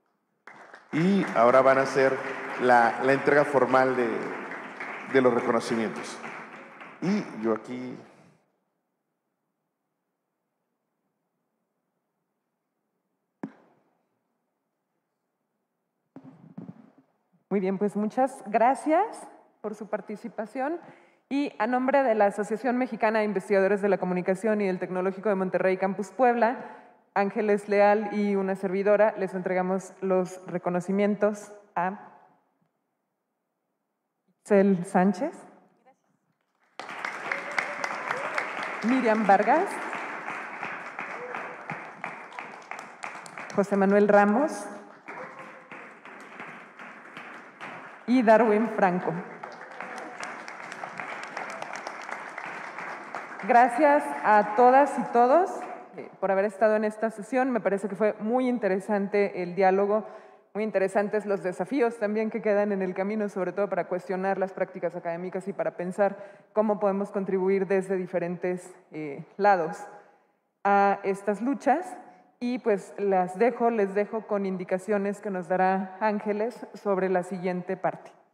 Y ahora van a hacer la, la entrega formal de, de los reconocimientos. Y yo aquí... Muy bien, pues muchas gracias por su participación, y a nombre de la Asociación Mexicana de Investigadores de la Comunicación y del Tecnológico de Monterrey Campus Puebla, Ángeles Leal y una servidora, les entregamos los reconocimientos a Cel Sánchez, Miriam Vargas, José Manuel Ramos y Darwin Franco. Gracias a todas y todos eh, por haber estado en esta sesión. Me parece que fue muy interesante el diálogo, muy interesantes los desafíos también que quedan en el camino, sobre todo para cuestionar las prácticas académicas y para pensar cómo podemos contribuir desde diferentes eh, lados a estas luchas. Y pues las dejo, les dejo con indicaciones que nos dará Ángeles sobre la siguiente parte.